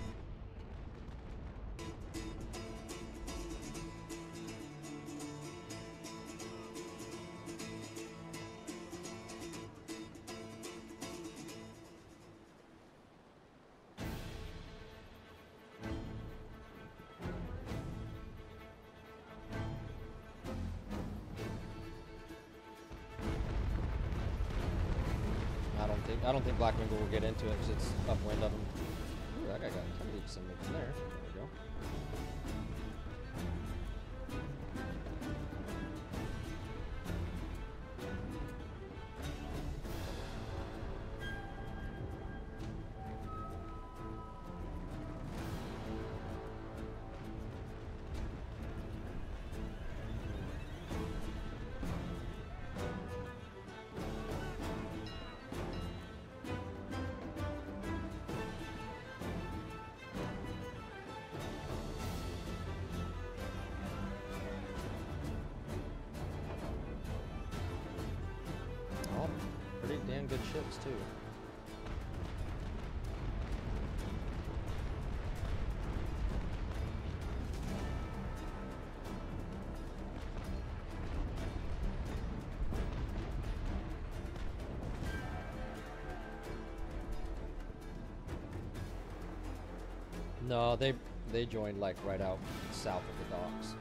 I don't think Black Mingle will get into it because it's upwind of him. Ooh, that guy got a ton of leaks in there. There we go. Damn good ships too. No, they they joined like right out south of the docks.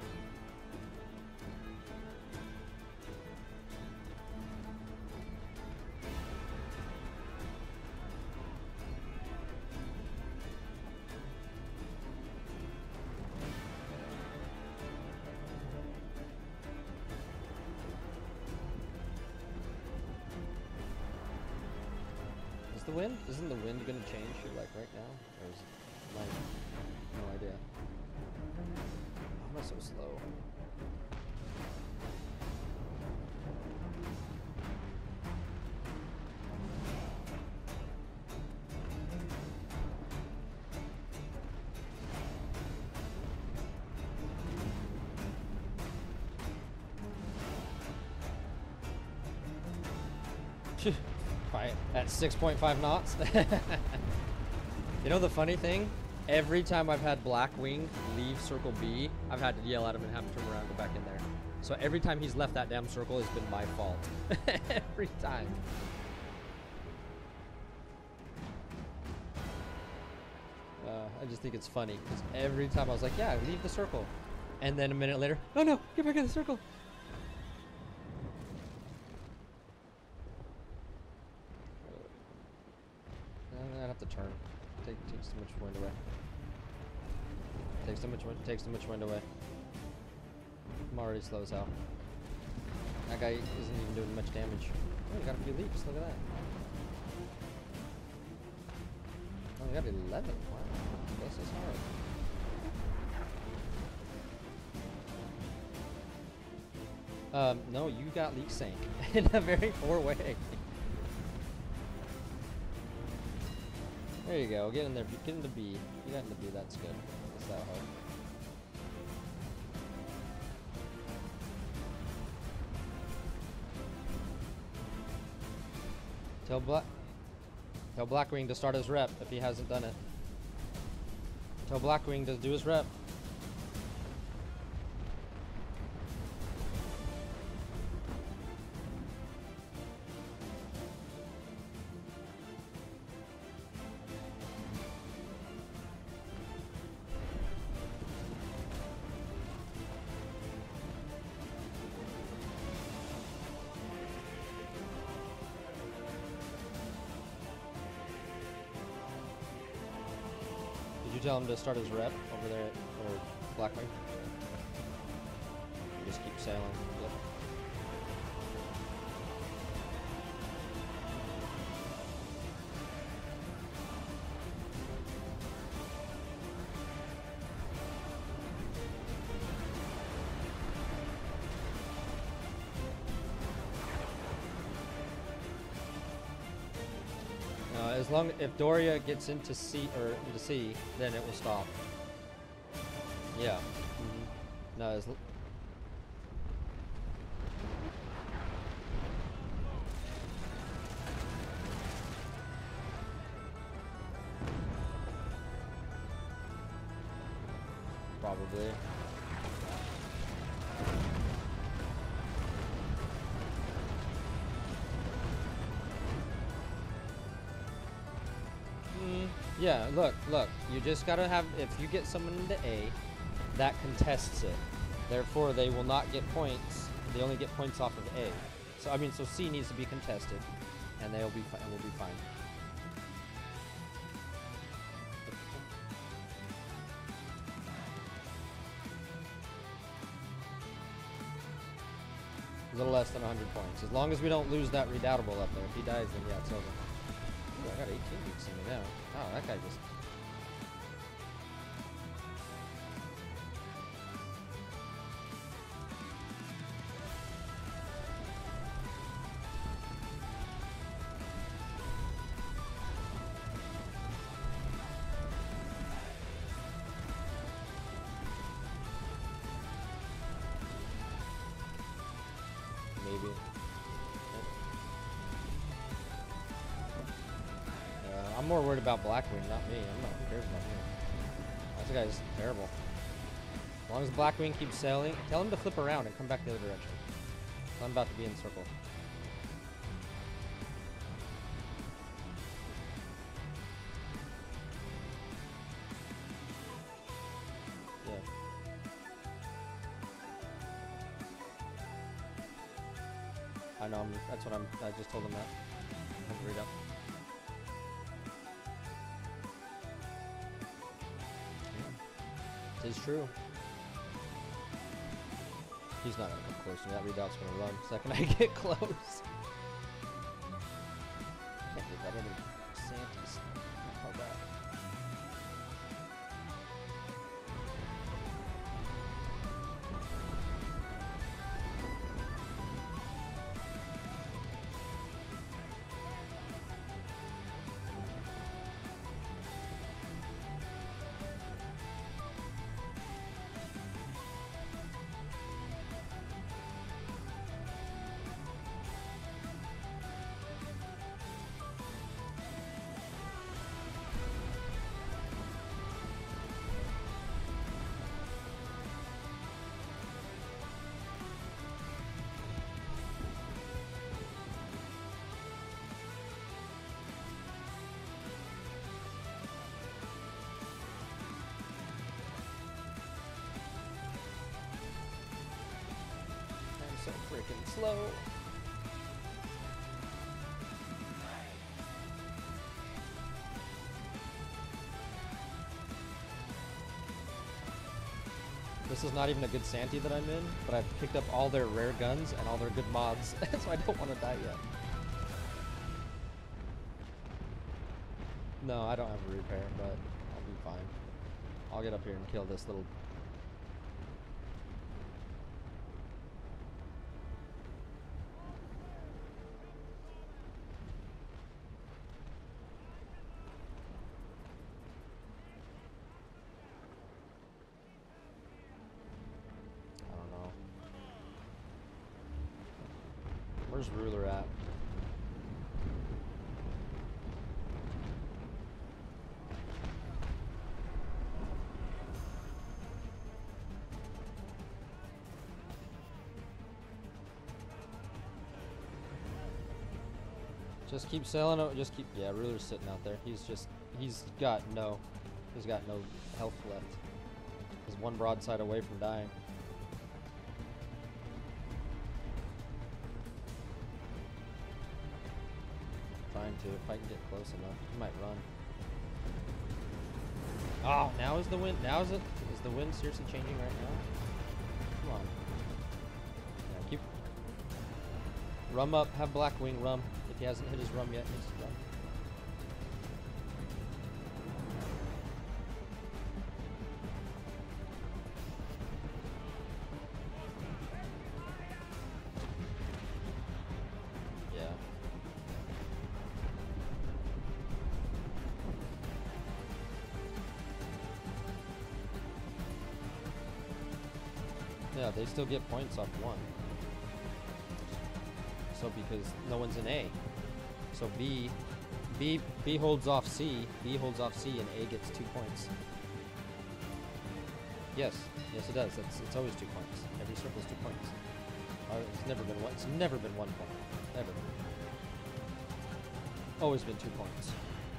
Is the wind? Isn't the wind going to change like right now? Or is it like, no idea. Why am I so slow? At six point five knots. You know the funny thing? Every time I've had Black Wing leave Circle B, I've had to yell at him and have him turn around and go back in there. So every time he's left that damn circle, it's been my fault. Every time. Uh, I just think it's funny because every time I was like, yeah, leave the circle. And then a minute later, oh no, get back in the circle. I have to turn. Take, takes too much wind away. Takes too much wind. Takes too much wind away. I'm already slow as hell. That guy isn't even doing much damage. Oh, he got a few leaps. Look at that. Oh, he got eleven. Wow, this is hard. Um, no, you got leak sank in a very poor way. There you go. Get in there. Get into B. You got into B. That's good. It's that hard. Tell Black Tell Blackwing to start his rep if he hasn't done it. Tell Blackwing to do his rep. Did you tell him to start his rep over there at or Blackwing? You just keep sailing. Yep. Uh, as long if Doria gets into sea or into sea, then it will stop. Yeah. Mm-hmm. No, as l probably. Yeah, look, look. You just gotta have, if you get someone into A, that contests it. Therefore, they will not get points. They only get points off of A. So, I mean, so C needs to be contested, and they'll be, fi and we'll be fine. A little less than one hundred points. As long as we don't lose that redoubtable up there. If he dies, then yeah, it's over. Ooh, I got eighteen weeks in me now. Oh, that guy just... Maybe. Uh, I'm more worried about Blackwing, not me. I'm not. Who cares about me? That guy's terrible. As long as Blackwing keeps sailing, tell him to flip around and come back the other direction. I'm about to be in circle. Yeah. I know. I'm, that's what I'm. I just told him that. I have to read up. It is true. He's not gonna come close to me. That redoubt's gonna run the second I get close. Can't believe that any Santis. How bad. So freaking slow. This is not even a good Santee that I'm in, but I've picked up all their rare guns and all their good mods, so I don't want to die yet. No, I don't have a repair, but I'll be fine. I'll get up here and kill this little... Where's Ruler at? Just keep sailing. o- Just keep. Yeah, Ruler's sitting out there. He's just. He's got no. He's got no health left. He's one broadside away from dying. Trying to. If I can get close enough, he might run. Oh, now is the wind. Now is it? Is the wind seriously changing right now? Come on. Yeah, keep. Rum up. Have Blackwing rum. If he hasn't hit his rum yet, needs to rum. Yeah. Yeah, they still get points off one. So because no one's in A. So B, B, B holds off C, B holds off C, and A gets two points. Yes, yes it does. It's, it's always two points. Every circle's two points. Uh, it's never been one. It's never been one point. Ever. Always been two points.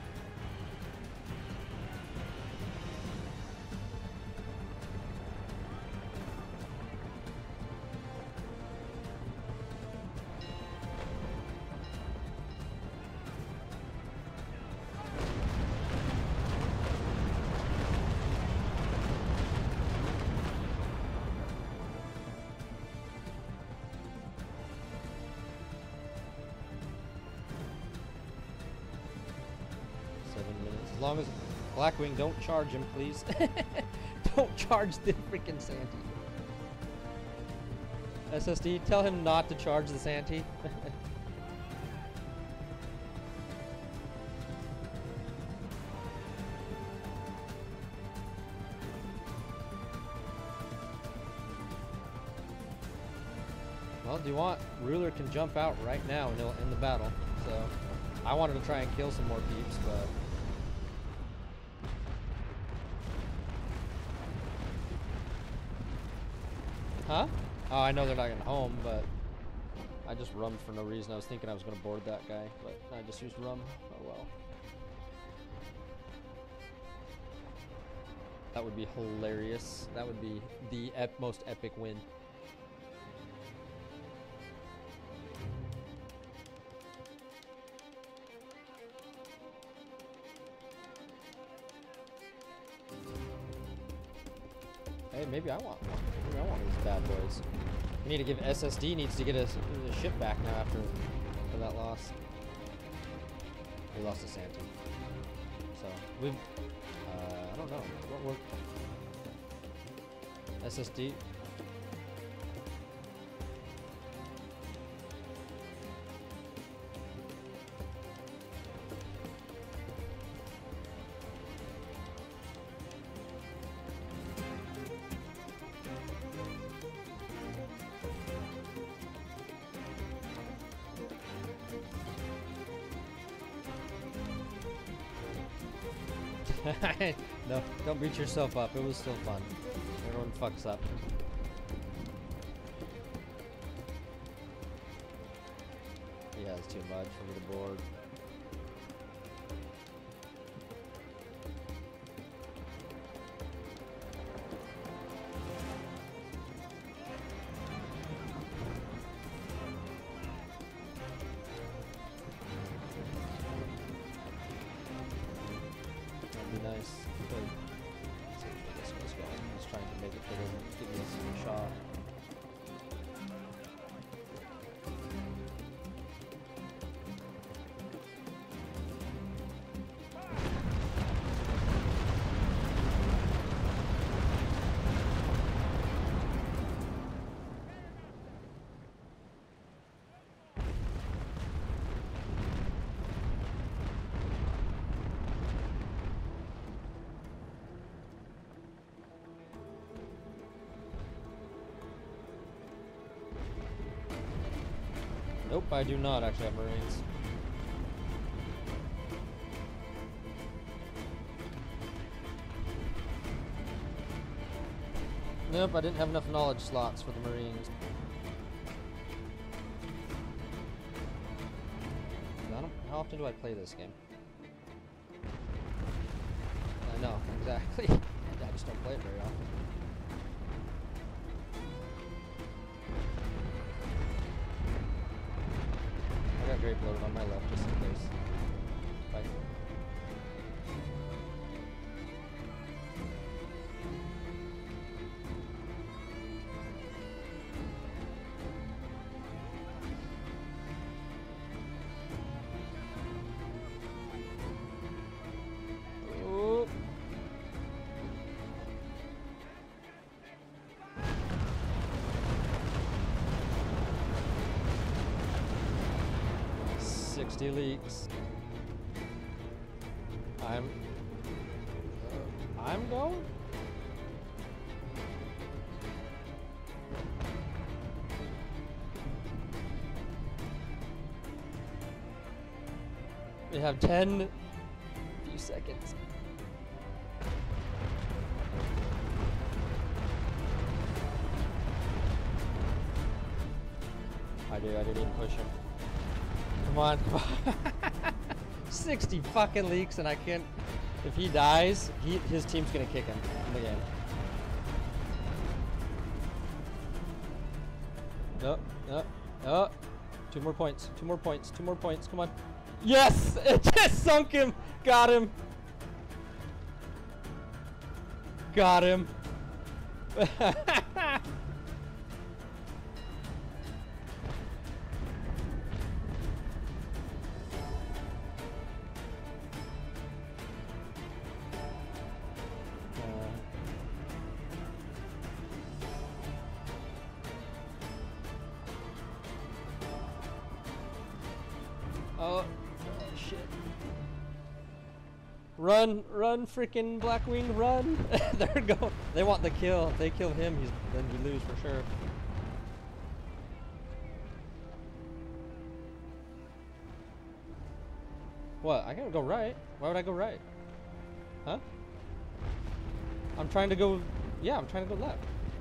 As long as Blackwing, don't charge him, please. Don't charge the freaking Santee. S S D, tell him not to charge the Santee. Well, do you want? Ruler can jump out right now and he'll end the battle. So, I wanted to try and kill some more peeps, but. Huh? Oh, I know they're not getting home, but I just rummed for no reason. I was thinking I was going to board that guy, but I just used rum. Oh well. That would be hilarious. That would be the ep most epic win. Hey, maybe I want one. Maybe I want these bad boys. We need to give S S D needs to get his, his ship back now after, after that loss. We lost to Santee. So we've uh, I don't know what worked. S S D. No, don't beat yourself up. It was still fun. Everyone fucks up. He has too much for me to board. Nice. Good. Let's see where this guy's going. He's trying to make it for him. Give me a shot. Nope, I do not actually have Marines. Nope, I didn't have enough knowledge slots for the Marines. I don't, How often do I play this game? I know, exactly. I just don't play it very often. I got grape loaded on my left just in case. Bye. Oh. sixty leaks. I'm... Uh, I'm going? We have ten few seconds. I do, I didn't even push him. Come on, come on. sixty fucking leaks and I can't... If he dies, he, his team's gonna kick him in the game. No, no, no. Two more points, two more points, two more points, come on. Yes! It just sunk him! Got him! Got him! Oh, oh shit. Run, run, freaking Blackwing, run! There go. They want the kill. If they kill him, he's then we lose for sure. What? I gotta go right. Why would I go right? Huh? I'm trying to go. Yeah, I'm trying to go left.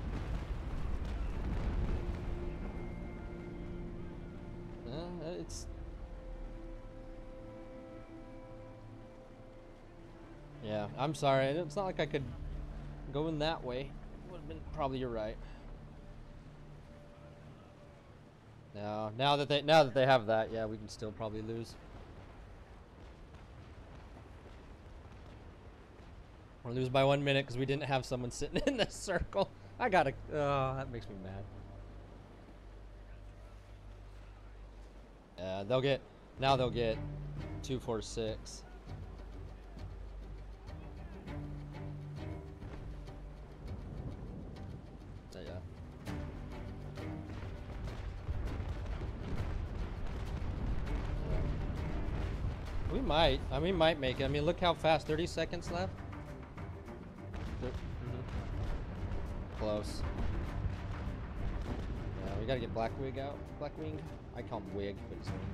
Uh, it's. Yeah, I'm sorry. It's not like I could go in that way. Would have been probably you're right. No, now that they now that they have that, yeah, we can still probably lose. We're lose by one minute because we didn't have someone sitting in the circle. I gotta. Oh, that makes me mad. Yeah, they'll get. Now they'll get two, four, six. We might. I mean, we might make it. I mean, look how fast. thirty seconds left. Mm-hmm. Close. Yeah, we gotta get Blackwing out. Blackwing? I call him Wig, but it's Wing.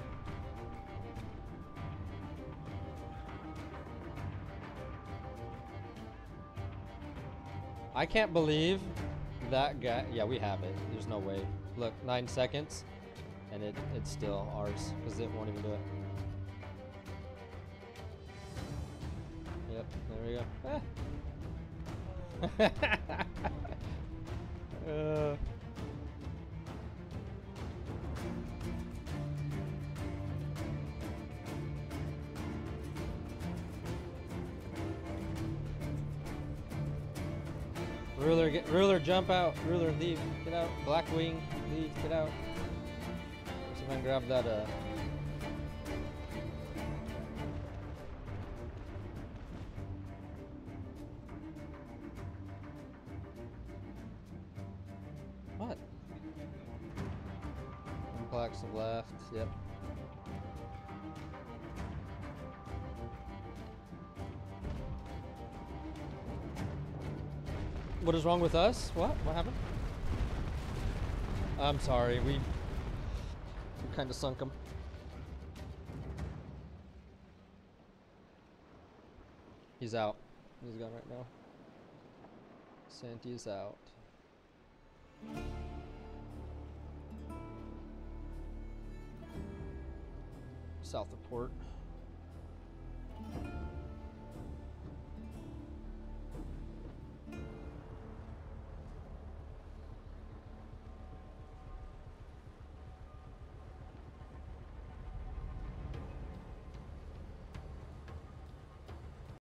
I can't believe that guy. Yeah, we have it. There's no way. Look, nine seconds, and it it's still ours because it won't even do it. Yep, there we go. uh. Ruler, get ruler, jump out. Ruler, leave, get out. Blackwing, leave, get out. Let's see if I can grab that. Uh, What? One plaques left, yep. What is wrong with us? What? What happened? I'm sorry, we, we kind of sunk him. He's out. He's gone right now. Santi's out. south of port.